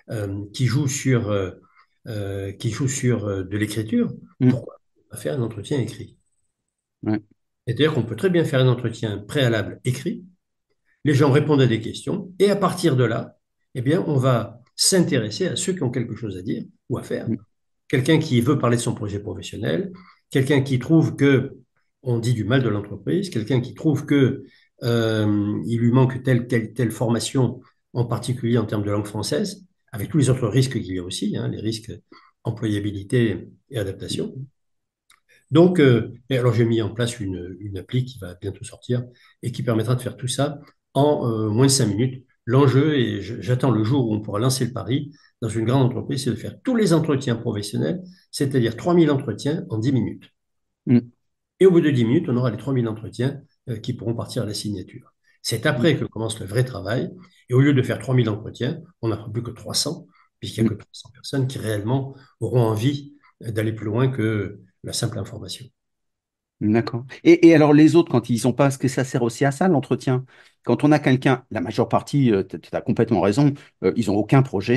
qui joue sur de l'écriture, mm, pourquoi pas faire un entretien écrit? ouais, C'est-à-dire qu'on peut très bien faire un entretien préalable écrit, les gens répondent à des questions, et à partir de là, eh bien, on va s'intéresser à ceux qui ont quelque chose à dire ou à faire. mm, Quelqu'un qui veut parler de son projet professionnel, quelqu'un qui trouve que on dit du mal de l'entreprise, quelqu'un qui trouve que il lui manque telle formation, en particulier en termes de langue française, avec tous les autres risques qu'il y a aussi, hein, les risques employabilité et adaptation. mm, Donc, et alors j'ai mis en place une appli qui va bientôt sortir et qui permettra de faire tout ça en moins de 5 minutes. L'enjeu, et j'attends le jour où on pourra lancer le pari dans une grande entreprise, c'est de faire tous les entretiens professionnels, c'est-à-dire 3000 entretiens en 10 minutes. mm, Et au bout de 10 minutes, on aura les 3000 entretiens qui pourront partir à la signature. C'est mm, après que commence le vrai travail. Et au lieu de faire 3000 entretiens, on n'en fera plus que 300, puisqu'il n'y a mm. que 300 personnes qui réellement auront envie d'aller plus loin que la simple information. D'accord. Et alors les autres, quand ils ont pas, est-ce que ça sert aussi à ça, l'entretien? Quand on a quelqu'un, la majeure partie, tu as complètement raison, ils ont aucun projet.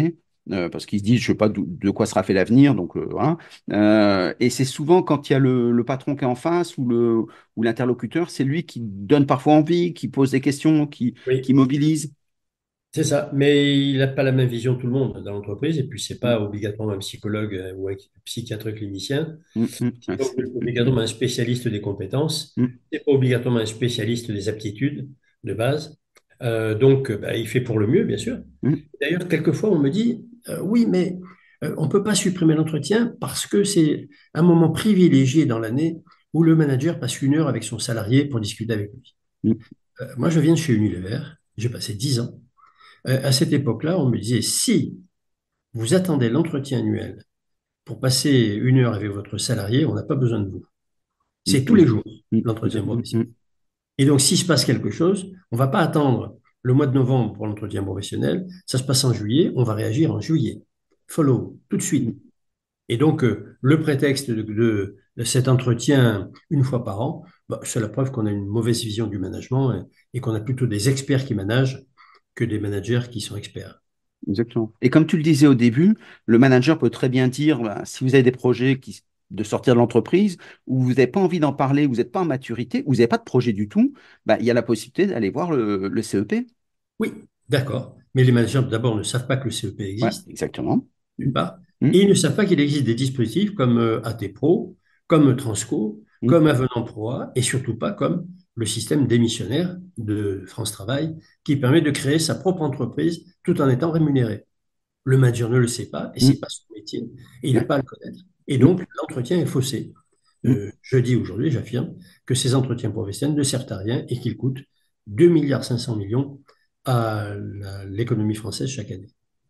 parce qu'ils se disent, je sais pas de quoi sera fait l'avenir, donc voilà. Et c'est souvent quand il y a le patron qui est en face ou l'interlocuteur, c'est lui qui donne parfois envie, qui pose des questions, qui Oui, mobilise. c'est ça. Mais il n'a pas la même vision tout le monde dans l'entreprise. Et puis, c'est Mm, pas obligatoirement un psychologue ou un psychiatre clinicien. C'est ouais, pas obligatoirement un spécialiste des compétences. mm, C'est pas obligatoirement un spécialiste des aptitudes de base. Donc, bah, il fait pour le mieux, bien sûr. mm, D'ailleurs, quelquefois, on me dit, oui, mais on ne peut pas supprimer l'entretien parce que c'est un moment privilégié dans l'année où le manager passe 1 heure avec son salarié pour discuter avec lui. mm, Moi, je viens de chez Unilever, j'ai passé 10 ans. À cette époque-là, on me disait, si vous attendez l'entretien annuel pour passer 1 heure avec votre salarié, on n'a pas besoin de vous. mm, C'est tous mm, les jours, mm, l'entretien professionnel. mm, Et donc, s'il se passe quelque chose, on ne va pas attendre le mois de novembre pour l'entretien professionnel. Ça se passe en juillet, on va réagir en juillet. Follow, tout de suite. mm. Et donc, le prétexte de cet entretien 1 fois par an, bah, c'est la preuve qu'on a une mauvaise vision du management et qu'on a plutôt des experts qui managent que des managers qui sont experts. Exactement. Et comme tu le disais au début, le manager peut très bien dire, bah, si vous avez des projets de sortir de l'entreprise, où vous n'avez pas envie d'en parler, vous n'êtes pas en maturité, ou vous n'avez pas de projet du tout, bah, il y a la possibilité d'aller voir le CEP. Oui, d'accord. Mais les managers, d'abord, ne savent pas que le CEP Ouais, existe, exactement. Mm, d'une part, mm, et ils ne savent pas qu'il existe des dispositifs comme AT Pro, comme Transco, mm, comme Avenant Proa, et surtout pas comme le système démissionnaire de France Travail, qui permet de créer sa propre entreprise tout en étant rémunéré. Le manager ne le sait pas, et c'est mm, pas son métier, et il n'a ouais, pas à le connaître. Et mm, donc, l'entretien est faussé. mm. Je dis aujourd'hui, j'affirme, que ces entretiens professionnels ne servent à rien et qu'ils coûtent 2,5 milliards à l'économie française chaque année.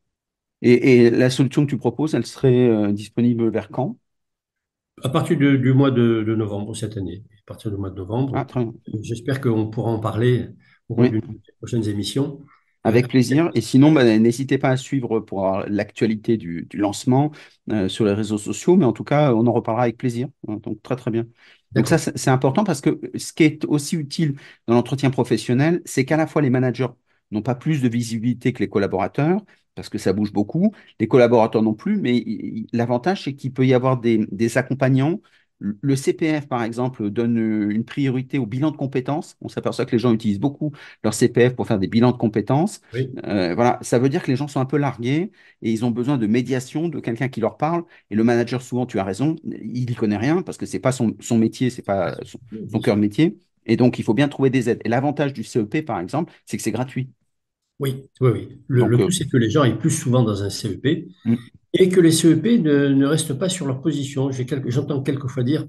Et la solution que tu proposes, elle serait disponible vers quand? À partir du mois de novembre cette année, à partir du mois de Ah, novembre, très bien. j'espère qu'on pourra en parler au cours Oui. d'une des prochaines émissions. Avec plaisir. Et sinon, bah, n'hésitez pas à suivre pour avoir l'actualité du lancement sur les réseaux sociaux. Mais en tout cas, on en reparlera avec plaisir. Donc, très, très bien. Donc, ça, D'accord. c'est important parce que ce qui est aussi utile dans l'entretien professionnel, c'est qu'à la fois les managers n'ont pas plus de visibilité que les collaborateurs, parce que ça bouge beaucoup. Les collaborateurs non plus. Mais l'avantage, c'est qu'il peut y avoir des accompagnants. Le CPF, par exemple, donne une priorité au bilan de compétences. On s'aperçoit que les gens utilisent beaucoup leur CPF pour faire des bilans de compétences. Oui, Voilà, ça veut dire que les gens sont un peu largués et ils ont besoin de médiation, de quelqu'un qui leur parle. Et le manager, souvent, tu as raison, il n'y connaît rien parce que c'est pas son métier, c'est pas son bien cœur sûr. de métier. Et donc, il faut bien trouver des aides. Et l'avantage du CEP, par exemple, c'est que c'est gratuit. Oui, oui, oui. Le Donc, tout, c'est que les gens aillent plus souvent dans un CEP mm, et que les CEP ne restent pas sur leur position. J'entends quelquefois dire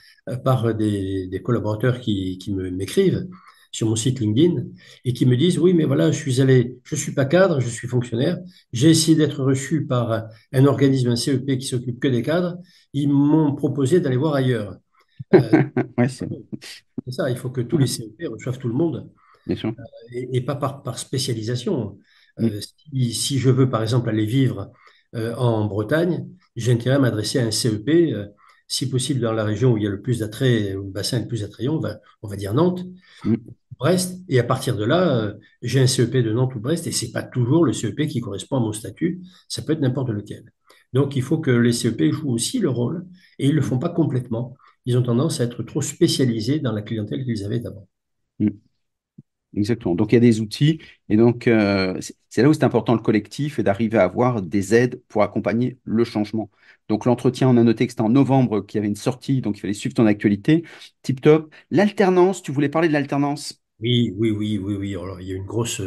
par des collaborateurs qui m'écrivent sur mon site LinkedIn et qui me disent, oui, mais voilà, je suis pas cadre, je suis fonctionnaire, j'ai essayé d'être reçu par un organisme, un CEP qui s'occupe que des cadres, ils m'ont proposé d'aller voir ailleurs. Euh, ouais, c'est c'est ça, il faut que tous les ouais, CEP reçoivent tout le monde bien sûr. et pas par spécialisation. Mm, Si je veux, par exemple, aller vivre en Bretagne, j'ai intérêt à m'adresser à un CEP, si possible dans la région où il y a le plus d'attrait, où le bassin le plus attrayant, on va dire Nantes, mm, Brest, et à partir de là, j'ai un CEP de Nantes ou Brest, et c'est pas toujours le CEP qui correspond à mon statut, ça peut être n'importe lequel. Donc il faut que les CEP jouent aussi le rôle, et ils ne le font pas complètement. Ils ont tendance à être trop spécialisés dans la clientèle qu'ils avaient d'avant. mm. Exactement. Donc, il y a des outils. Et donc, c'est là où c'est important le collectif et d'arriver à avoir des aides pour accompagner le changement. Donc, l'entretien, on a noté que c'était en novembre qu'il y avait une sortie, donc il fallait suivre ton actualité. Tip top. L'alternance, tu voulais parler de l'alternance. Oui, oui, oui, oui, oui. Alors, il y a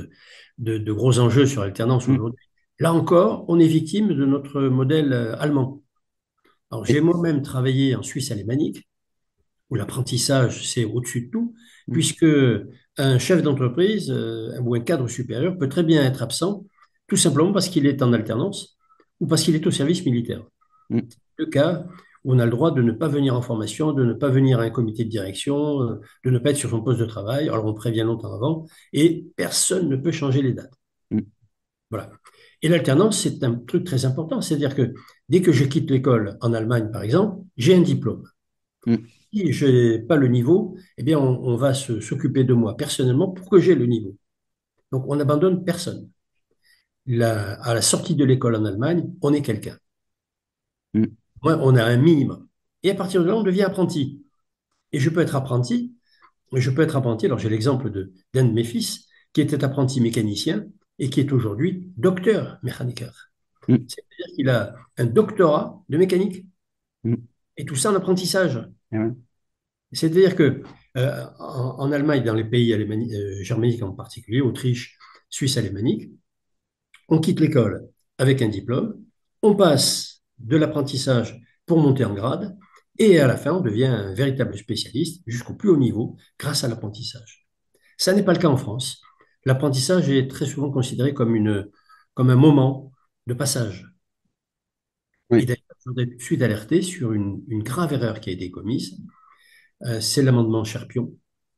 de gros enjeux sur l'alternance Hmm. aujourd'hui. Là encore, on est victime de notre modèle allemand. Alors, j'ai Et- moi-même travaillé en Suisse alémanique, où l'apprentissage, c'est au-dessus de tout, hmm, puisque un chef d'entreprise ou un cadre supérieur peut très bien être absent, tout simplement parce qu'il est en alternance ou parce qu'il est au service militaire. hmm, Le cas où on a le droit de ne pas venir en formation, de ne pas venir à un comité de direction, de ne pas être sur son poste de travail. Alors on prévient longtemps avant et personne ne peut changer les dates. hmm, Voilà. Et l'alternance, c'est un truc très important. C'est-à-dire que dès que je quitte l'école en Allemagne, par exemple, j'ai un diplôme. hmm, Si je n'ai pas le niveau, eh bien, on va s'occuper de moi personnellement pour que j'ai le niveau. Donc, on n'abandonne personne. à la sortie de l'école en Allemagne, on est quelqu'un. mm, Ouais, on a un minimum. Et à partir de là, on devient apprenti. Et je peux être apprenti, alors j'ai l'exemple d'un de mes fils qui était apprenti mécanicien et qui est aujourd'hui docteur mécanique. mm, C'est-à-dire qu'il a un doctorat de mécanique mm. et tout ça en apprentissage. Eh ouais. C'est-à-dire que en Allemagne, dans les pays germaniques en particulier, Autriche, Suisse alémanique, on quitte l'école avec un diplôme, on passe de l'apprentissage pour monter en grade, et à la fin, on devient un véritable spécialiste jusqu'au plus haut niveau grâce à l'apprentissage. Ça n'est pas le cas en France. L'apprentissage est très souvent considéré comme un moment de passage. Et Oui, d'ailleurs, je voudrais tout de suite alerter sur une grave erreur qui a été commise. C'est l'amendement Cherpion,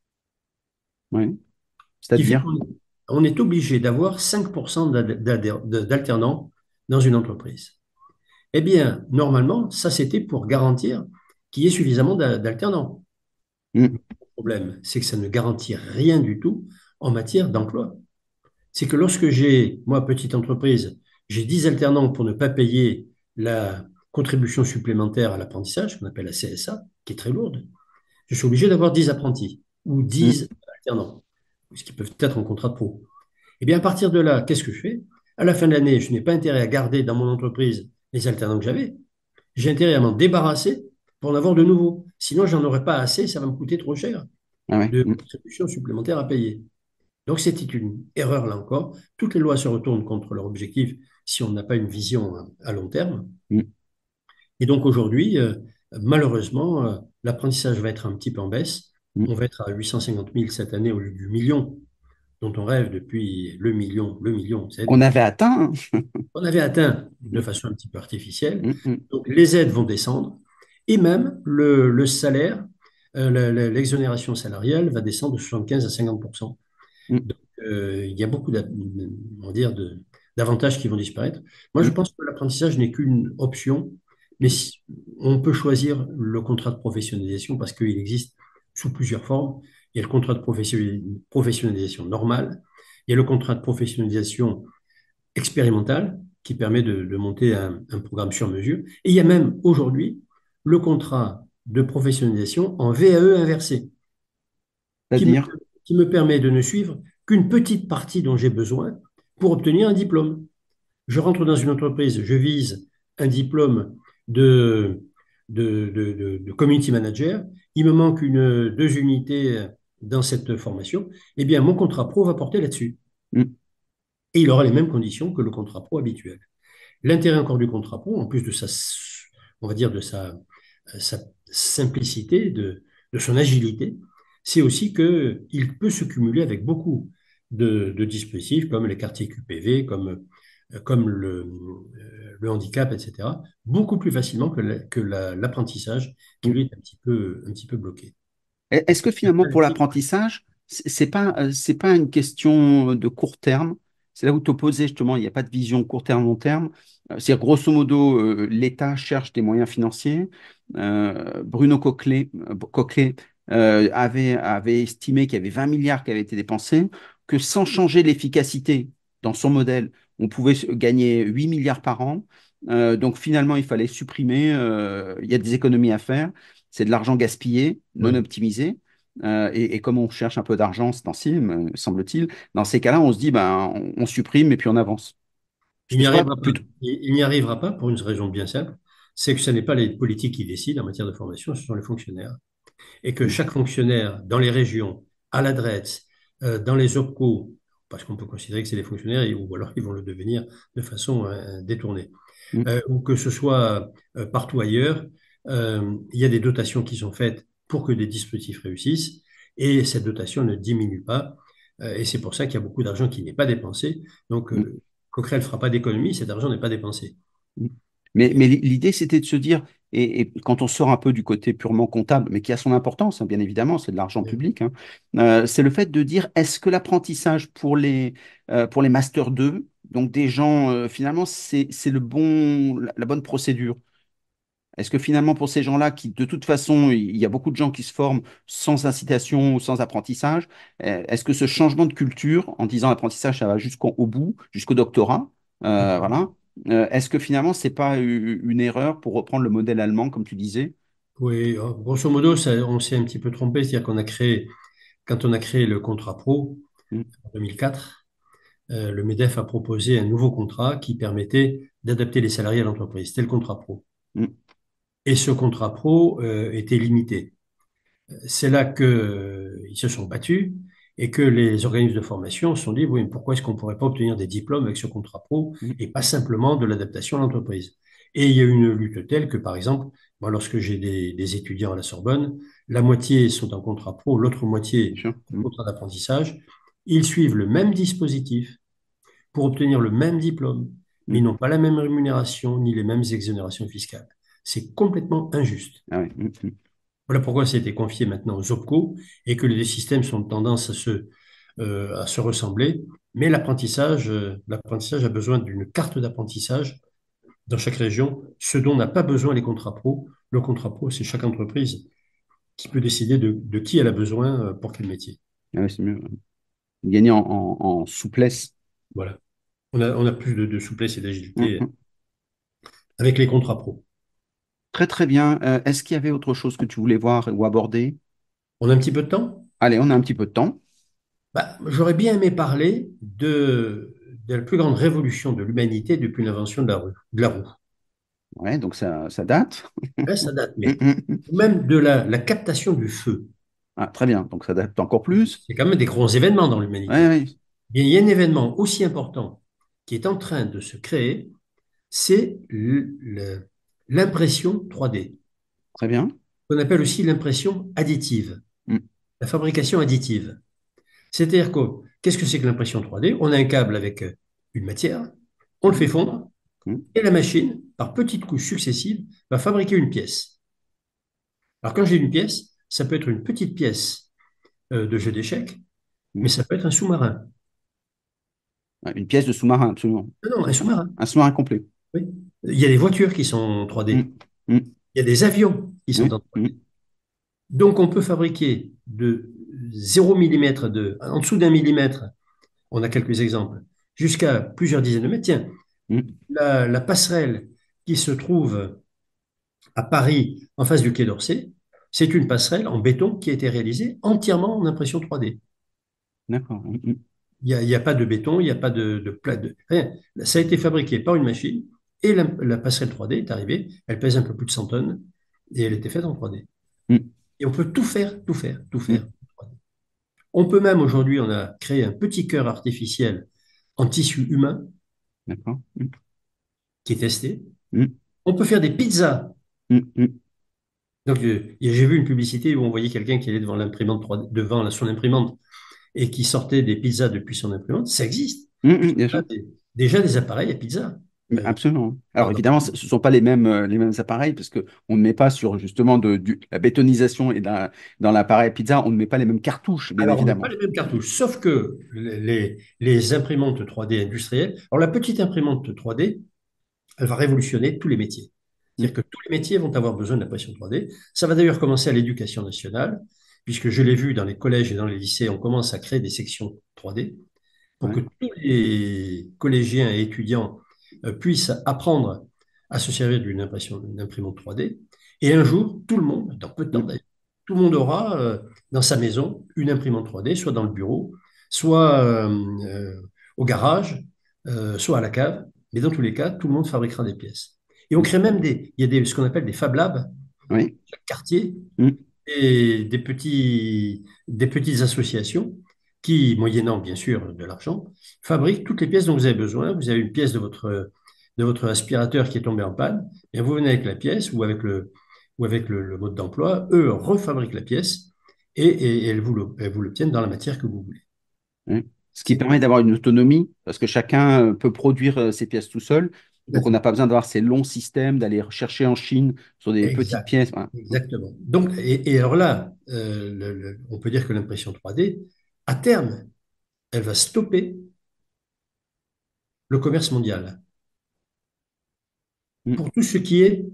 oui. qui fait C'est-à-dire? qu'on est obligé d'avoir 5% d'alternants dans une entreprise. Eh bien, normalement, ça, c'était pour garantir qu'il y ait suffisamment d'alternants. Mm, Le problème, c'est que ça ne garantit rien du tout en matière d'emploi. C'est que lorsque moi, petite entreprise, j'ai 10 alternants pour ne pas payer la contribution supplémentaire à l'apprentissage, qu'on appelle la CSA, qui est très lourde, je suis obligé d'avoir 10 apprentis ou mm. 10 alternants, ce qui peuvent être en contrat de pro. Et bien, à partir de là, qu'est-ce que je fais? À la fin de l'année, je n'ai pas intérêt à garder dans mon entreprise les alternants que j'avais. J'ai intérêt à m'en débarrasser pour en avoir de nouveaux. Sinon, j'en aurais pas assez, ça va me coûter trop cher Ah ouais. de Mm, contributions supplémentaires à payer. Donc, c'était une erreur là encore. Toutes les lois se retournent contre leur objectif si on n'a pas une vision à long terme. mm, Et donc, aujourd'hui, malheureusement, l'apprentissage va être un petit peu en baisse. mm. On va être à 850 000 cette année au lieu du million dont on rêve depuis le million, le million. Vous savez, On avait atteint, hein. on avait atteint de Mm, façon un petit peu artificielle. mm, mm, Donc, les aides vont descendre et même le salaire, l'exonération salariale va descendre de 75 à 50%. mm, Donc, il y a beaucoup on va dire d'avantages qui vont disparaître. Moi, je mm. pense que l'apprentissage n'est qu'une option, mais on peut choisir le contrat de professionnalisation parce qu'il existe sous plusieurs formes. Il y a le contrat de professionnalisation normal, il y a le contrat de professionnalisation expérimental qui permet de monter un programme sur mesure, et il y a même aujourd'hui le contrat de professionnalisation en VAE inversé qui me, C'est-à-dire? qui me permet de ne suivre qu'une petite partie dont j'ai besoin pour obtenir un diplôme. Je rentre dans une entreprise, je vise un diplôme de, de community manager, il me manque deux unités dans cette formation, eh bien, mon contrat pro va porter là-dessus. Mm. Et il aura les mêmes conditions que le contrat pro habituel. L'intérêt encore du contrat pro, en plus de on va dire de sa simplicité, de son agilité, c'est aussi qu'il peut se cumuler avec beaucoup de dispositifs comme les quartiers QPV, comme le handicap, etc., beaucoup plus facilement que l'apprentissage qui Mm. lui est un petit peu bloqué. Est-ce que finalement, pour l'apprentissage, c'est pas une question de court terme? C'est là où tu opposais justement, il n'y a pas de vision court terme, long terme. C'est grosso modo, l'État cherche des moyens financiers. Bruno Coquelet avait estimé qu'il y avait 20 milliards qui avaient été dépensés, que sans changer l'efficacité dans son modèle, on pouvait gagner 8 milliards par an. Donc finalement, il fallait supprimer, il y a des économies à faire, c'est de l'argent gaspillé, non Ouais. optimisé. Et comme on cherche un peu d'argent ce temps-ci, me semble-t-il, dans ces cas-là, on se dit, ben, on supprime et puis on avance. Il Je n'y sais pas, arrivera pas. plutôt. Il n'y arrivera pas pour une raison bien simple, c'est que ce n'est pas les politiques qui décident en matière de formation, ce sont les fonctionnaires. Et que Mm, chaque fonctionnaire dans les régions, à l'adresse, dans les OPCO, parce qu'on peut considérer que c'est des fonctionnaires, ou alors ils vont le devenir de façon détournée, mm, ou que ce soit partout ailleurs, il y a des dotations qui sont faites pour que des dispositifs réussissent, et cette dotation ne diminue pas, et c'est pour ça qu'il y a beaucoup d'argent qui n'est pas dépensé. Donc, mm, Coquerel ne fera pas d'économie, cet argent n'est pas dépensé. mm. Mais l'idée, c'était de se dire, et quand on sort un peu du côté purement comptable, mais qui a son importance, hein, bien évidemment, c'est de l'argent public, hein, c'est le fait de dire, est-ce que l'apprentissage pour les Master 2, donc des gens, finalement, c'est la bonne procédure? Est-ce que finalement, pour ces gens-là, qui de toute façon, il y a beaucoup de gens qui se forment sans incitation ou sans apprentissage, est-ce que ce changement de culture, en disant apprentissage, ça va jusqu'au au bout, jusqu'au doctorat, voilà, est-ce que finalement, c'est pas une erreur pour reprendre le modèle allemand, comme tu disais? Oui, grosso modo, on s'est un petit peu trompé, c'est-à-dire quand on a créé le contrat pro Mm, en 2004, le MEDEF a proposé un nouveau contrat qui permettait d'adapter les salariés à l'entreprise. C'était le contrat pro. mm, Et ce contrat pro était limité. C'est là qu'ils se sont battus et que les organismes de formation se sont dit, oui, mais pourquoi est-ce qu'on ne pourrait pas obtenir des diplômes avec ce contrat pro mm, et pas simplement de l'adaptation à l'entreprise? Et il y a eu une lutte telle que, par exemple, moi, lorsque j'ai des étudiants à la Sorbonne, la moitié sont en contrat pro, l'autre bien moitié sûr. en contrat d'apprentissage. Ils suivent le même dispositif pour obtenir le même diplôme, mais Mm. ils n'ont pas la même rémunération ni les mêmes exonérations fiscales. C'est complètement injuste. Ah ouais, Voilà pourquoi ça a été confié maintenant aux OPCO et que les deux systèmes sont tendance à se ressembler. Mais l'apprentissage a besoin d'une carte d'apprentissage dans chaque région, ce dont n'a pas besoin les contrats pro. Le contrat pro, c'est chaque entreprise qui peut décider de qui elle a besoin pour quel métier. ah ouais, c'est mieux. Gagner en souplesse. Voilà. On a plus de souplesse et Mm, d'agilité mm. avec les contrats pro. Très très bien. Est-ce qu'il y avait autre chose que tu voulais voir ou aborder? On a un petit peu de temps? Allez, on a un petit peu de temps. Bah, j'aurais bien aimé parler de la plus grande révolution de l'humanité depuis l'invention de la roue. Ouais, donc ça date. Ouais, ça date, Mm, mais mm, mm. même de la captation du feu. Ah, très bien, donc ça date encore plus. C'est quand même des grands événements dans Ouais, l'humanité. ouais, Bien, il y a un événement aussi important qui est en train de se créer, c'est l'impression 3D, très bien. qu'on appelle aussi l'impression additive, Mm, la fabrication additive. C'est-à-dire que, qu'est-ce que c'est que l'impression 3D? On a un câble avec une matière, on le mm, fait fondre, mm, et la machine, par petites couches successives, va fabriquer une pièce. Alors quand j'ai une pièce, ça peut être une petite pièce de jeu d'échecs, mm. mais ça peut être un sous-marin. Ouais, une pièce de sous-marin, absolument. Non, non, un sous-marin. Un sous-marin complet. Oui. Il y a des voitures qui sont en 3D. Mm, mm, Il y a des avions qui sont oui, en 3D. Donc on peut fabriquer de 0 mm, en dessous d'1 mm, on a quelques exemples, jusqu'à plusieurs dizaines de mètres. Tiens, mm, la passerelle qui se trouve à Paris, en face du Quai d'Orsay, c'est une passerelle en béton qui a été réalisée entièrement en impression 3D. d'accord. Il y a pas de béton, il n'y a pas de plat, rien. Ça a été fabriqué par une machine et la passerelle 3D est arrivée. Elle pèse un peu plus de 100 tonnes et elle était faite en 3D. Mm, Et on peut tout faire, tout faire, tout mm, faire en 3D. On peut même aujourd'hui, on a créé un petit cœur artificiel en tissu humain d'accord. qui est testé. Mm, On peut faire des pizzas. mm, mm, Donc, j'ai vu une publicité où on voyait quelqu'un qui allait devant l'imprimante 3D, devant son imprimante et qui sortait des pizzas depuis son imprimante. Ça existe. bien sûr. Déjà des appareils à pizza. Mais Euh, absolument. Alors dans- dans- évidemment, ce ne sont pas les mêmes appareils, parce qu'on ne met pas sur justement la bétonisation et dans l'appareil pizza, on ne met pas les mêmes cartouches, bien Alors, on n'a pas évidemment. les mêmes cartouches, sauf que les imprimantes 3D industrielles, alors la petite imprimante 3D, elle va révolutionner tous les métiers. Mm, C'est-à-dire que tous les métiers vont avoir besoin d'impression 3D. Ça va d'ailleurs commencer à l'éducation nationale, puisque je l'ai vu dans les collèges et dans les lycées, on commence à créer des sections 3D pour que ouais, tous les collégiens et étudiants puissent apprendre à se servir d'une imprimante 3D. Et un jour, tout le monde, dans peu de temps mm, d'ailleurs, tout le monde aura dans sa maison une imprimante 3D, soit dans le bureau, soit au garage, soit à la cave. Mais dans tous les cas, tout le monde fabriquera des pièces. Et on mm, crée même il y a ce qu'on appelle des Fab Labs, oui, chaque quartier, mm, et des petites associations qui, moyennant bien sûr de l'argent, fabriquent toutes les pièces dont vous avez besoin. Vous avez une pièce de votre aspirateur qui est tombé en panne, et vous venez avec la pièce ou avec le mode d'emploi, eux refabriquent la pièce et elles vous l'obtiennent dans la matière que vous voulez. oui. Ce qui C'est permet d'avoir une autonomie, parce que chacun peut produire ses pièces tout seul. tout à Donc on n'a fait pas besoin d'avoir ces longs systèmes, d'aller chercher en Chine sur des petites exact. pièces. Voilà. Exactement. Donc, et alors là, on peut dire que l'impression 3D, à terme, elle va stopper le commerce mondial Mm, pour tout ce qui est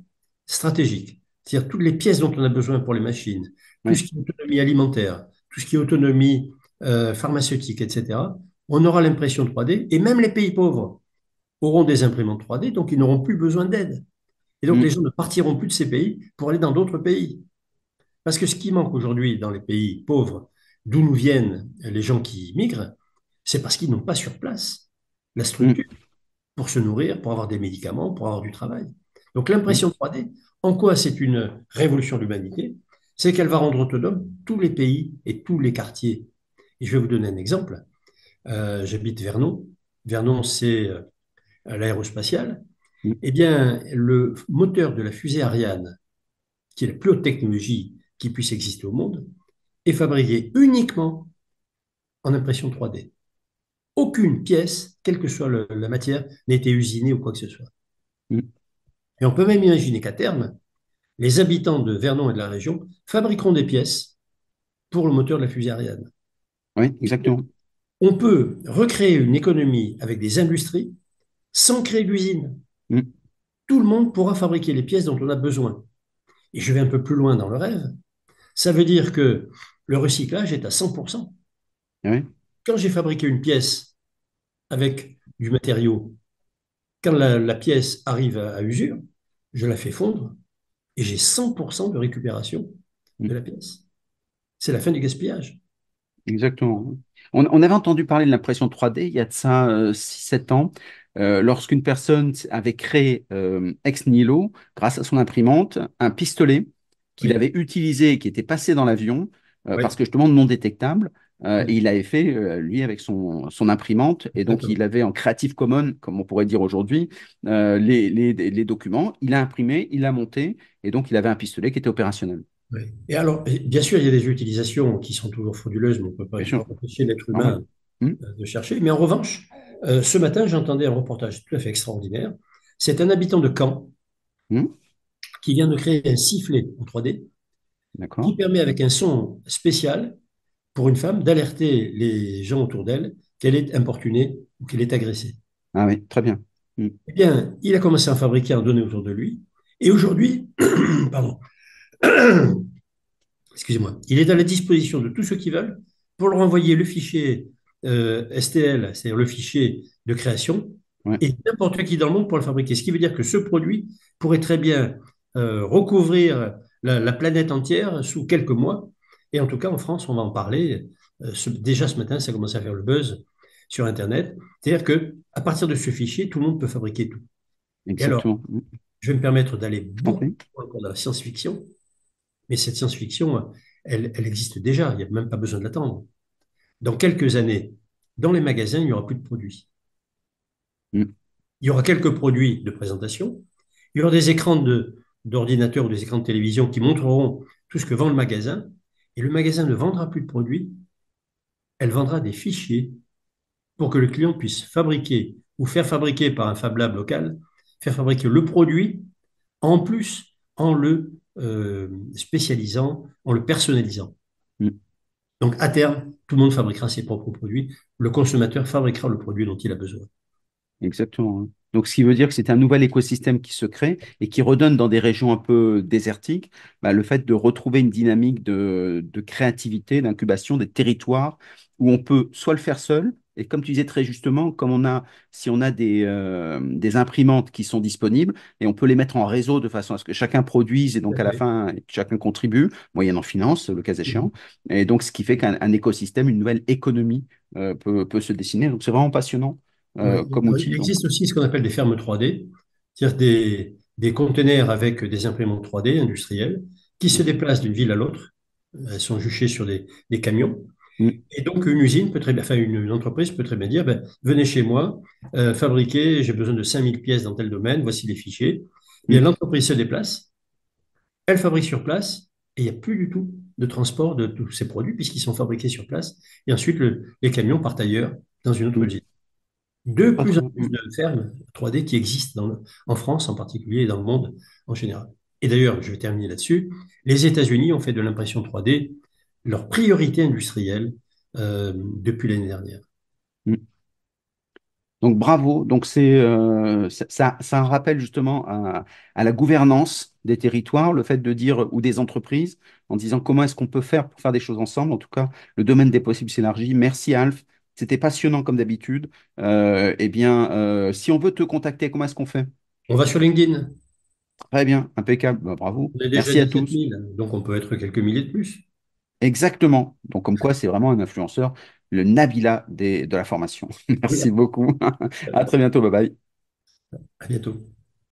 stratégiques, c'est-à-dire toutes les pièces dont on a besoin pour les machines, tout Oui. ce qui est autonomie alimentaire, tout ce qui est autonomie pharmaceutique, etc., on aura l'impression 3D, et même les pays pauvres auront des imprimantes 3D, donc ils n'auront plus besoin d'aide. Et donc les Mm, gens ne partiront plus de ces pays pour aller dans d'autres pays. Parce que ce qui manque aujourd'hui dans les pays pauvres, d'où nous viennent les gens qui migrent, c'est parce qu'ils n'ont pas sur place la structure mm, pour se nourrir, pour avoir des médicaments, pour avoir du travail. Donc mm, l'impression 3D, en quoi c'est une révolution de l'humanité? C'est qu'elle va rendre autonome tous les pays et tous les quartiers. Et je vais vous donner un exemple. J'habite Vernon. Vernon, c'est l'aérospatiale. mm. Eh bien, le moteur de la fusée Ariane, qui est la plus haute technologie qui puisse exister au monde, est fabriqué uniquement en impression 3D. Aucune pièce, quelle que soit la matière, n'a été usinée ou quoi que ce soit. Mm. Et on peut même imaginer qu'à terme, les habitants de Vernon et de la région fabriqueront des pièces pour le moteur de la fusée Ariane. Oui, exactement. On peut recréer une économie avec des industries sans créer d'usine. Mm. Tout le monde pourra fabriquer les pièces dont on a besoin. Et je vais un peu plus loin dans le rêve. Ça veut dire que le recyclage est à 100%. Oui, Quand j'ai fabriqué une pièce avec du matériau, quand la pièce arrive à usure, je la fais fondre et j'ai 100% de récupération mm, de la pièce. C'est la fin du gaspillage. exactement. On avait entendu parler de l'impression 3D il y a de ça 6-7 ans, lorsqu'une personne avait créé ex nihilo, grâce à son imprimante, un pistolet qu'il Oui, avait utilisé et qui était passé dans l'avion, parce oui, que justement non détectable. Et oui, il l'avait fait, lui, avec son imprimante. Et donc, il exactement. avait en Creative Commons, comme on pourrait dire aujourd'hui, les documents. Il a imprimé, il a monté. Et donc, il avait un pistolet qui était opérationnel. Oui. Et alors, bien sûr, il y a des utilisations qui sont toujours frauduleuses, mais on ne peut pas Bien sûr, empêcher l'être normal. humain Hmm, de chercher. Mais en revanche, ce matin, j'entendais un reportage tout à fait extraordinaire. C'est un habitant de Caen hmm, qui vient de créer un sifflet en 3D qui d'accord. permet, avec un son spécial, pour une femme, d'alerter les gens autour d'elle qu'elle est importunée ou qu'elle est agressée. Ah oui, très bien. Hmm, Eh bien, il a commencé à en fabriquer, à en donner autour de lui. Et aujourd'hui, pardon, excusez-moi, il est à la disposition de tous ceux qui veulent pour leur envoyer le fichier STL, c'est-à-dire le fichier de création, ouais, et n'importe qui dans le monde pour le fabriquer. Ce qui veut dire que ce produit pourrait très bien recouvrir la planète entière sous quelques mois. Et en tout cas, en France, on va en parler. Déjà ce matin, ça commence à faire le buzz sur Internet. C'est-à-dire que à partir de ce fichier, tout le monde peut fabriquer tout. Et alors, exactement. Hmm, je vais me permettre d'aller je t'en beaucoup prie. plus loin dans la science-fiction. Mais cette science-fiction, elle existe déjà, il n'y a même pas besoin de l'attendre. Dans quelques années, dans les magasins, il n'y aura plus de produits. Hmm, Il y aura quelques produits de présentation, il y aura des écrans d'ordinateur ou des écrans de télévision qui montreront tout ce que vend le magasin, et le magasin ne vendra plus de produits, elle vendra des fichiers pour que le client puisse fabriquer ou faire fabriquer par un Fab Lab local, faire fabriquer le produit en plus en le spécialisant, en le personnalisant. hmm, Donc, à terme, tout le monde fabriquera ses propres produits. Le consommateur fabriquera le produit dont il a besoin. exactement. Hein. Donc, ce qui veut dire que c'est un nouvel écosystème qui se crée et qui redonne dans des régions un peu désertiques bah, le fait de retrouver une dynamique de créativité, d'incubation, des territoires où on peut soit le faire seul, et comme tu disais très justement, comme on a, si on a des imprimantes qui sont disponibles, et on peut les mettre en réseau de façon à ce que chacun produise et Tout à donc à la fait. fin, chacun contribue, moyennant finance, le cas échéant. Mhm. Et donc, ce qui fait qu'un écosystème, une nouvelle économie peut se dessiner. Donc, c'est vraiment passionnant Ouais. comme Alors, il outil. Donc, existe aussi ce qu'on appelle des fermes 3D, c'est-à-dire des containers avec des imprimantes 3D industrielles qui se mm, déplacent d'une ville à l'autre. Elles sont juchées sur des camions. mm, Et donc, une usine peut très bien, enfin, une entreprise peut très bien dire, ben, venez chez moi, fabriquer, j'ai besoin de 5000 pièces dans tel domaine, voici les fichiers. Bien, mm, l'entreprise se déplace, elle fabrique sur place et il n'y a plus du tout de transport de tous ces produits puisqu'ils sont fabriqués sur place. Et ensuite, les camions partent ailleurs dans une autre mm. usine. De Pas plus en trop. plus de fermes 3D qui existent en France en particulier et dans le monde en général. Et d'ailleurs, je vais terminer là-dessus, les États-Unis ont fait de l'impression 3D leur priorité industrielle depuis l'année dernière. Mm. Donc bravo. Donc c'est ça rappelle justement à la gouvernance des territoires, le fait de dire, ou des entreprises, en disant comment est-ce qu'on peut faire pour faire des choses ensemble. En tout cas, le domaine des possibles s'élargit. Merci Alf, c'était passionnant comme d'habitude. Eh bien, si on veut te contacter, comment est-ce qu'on fait? On va sur LinkedIn. Très bien, impeccable. Bah, bravo. On est déjà Merci à 17 tous. 000, donc on peut être quelques milliers de plus. Exactement. Donc, comme quoi, c'est vraiment un influenceur, le Nabila de la formation. Oui, Merci beaucoup. À très bientôt. Bye bye. à bientôt.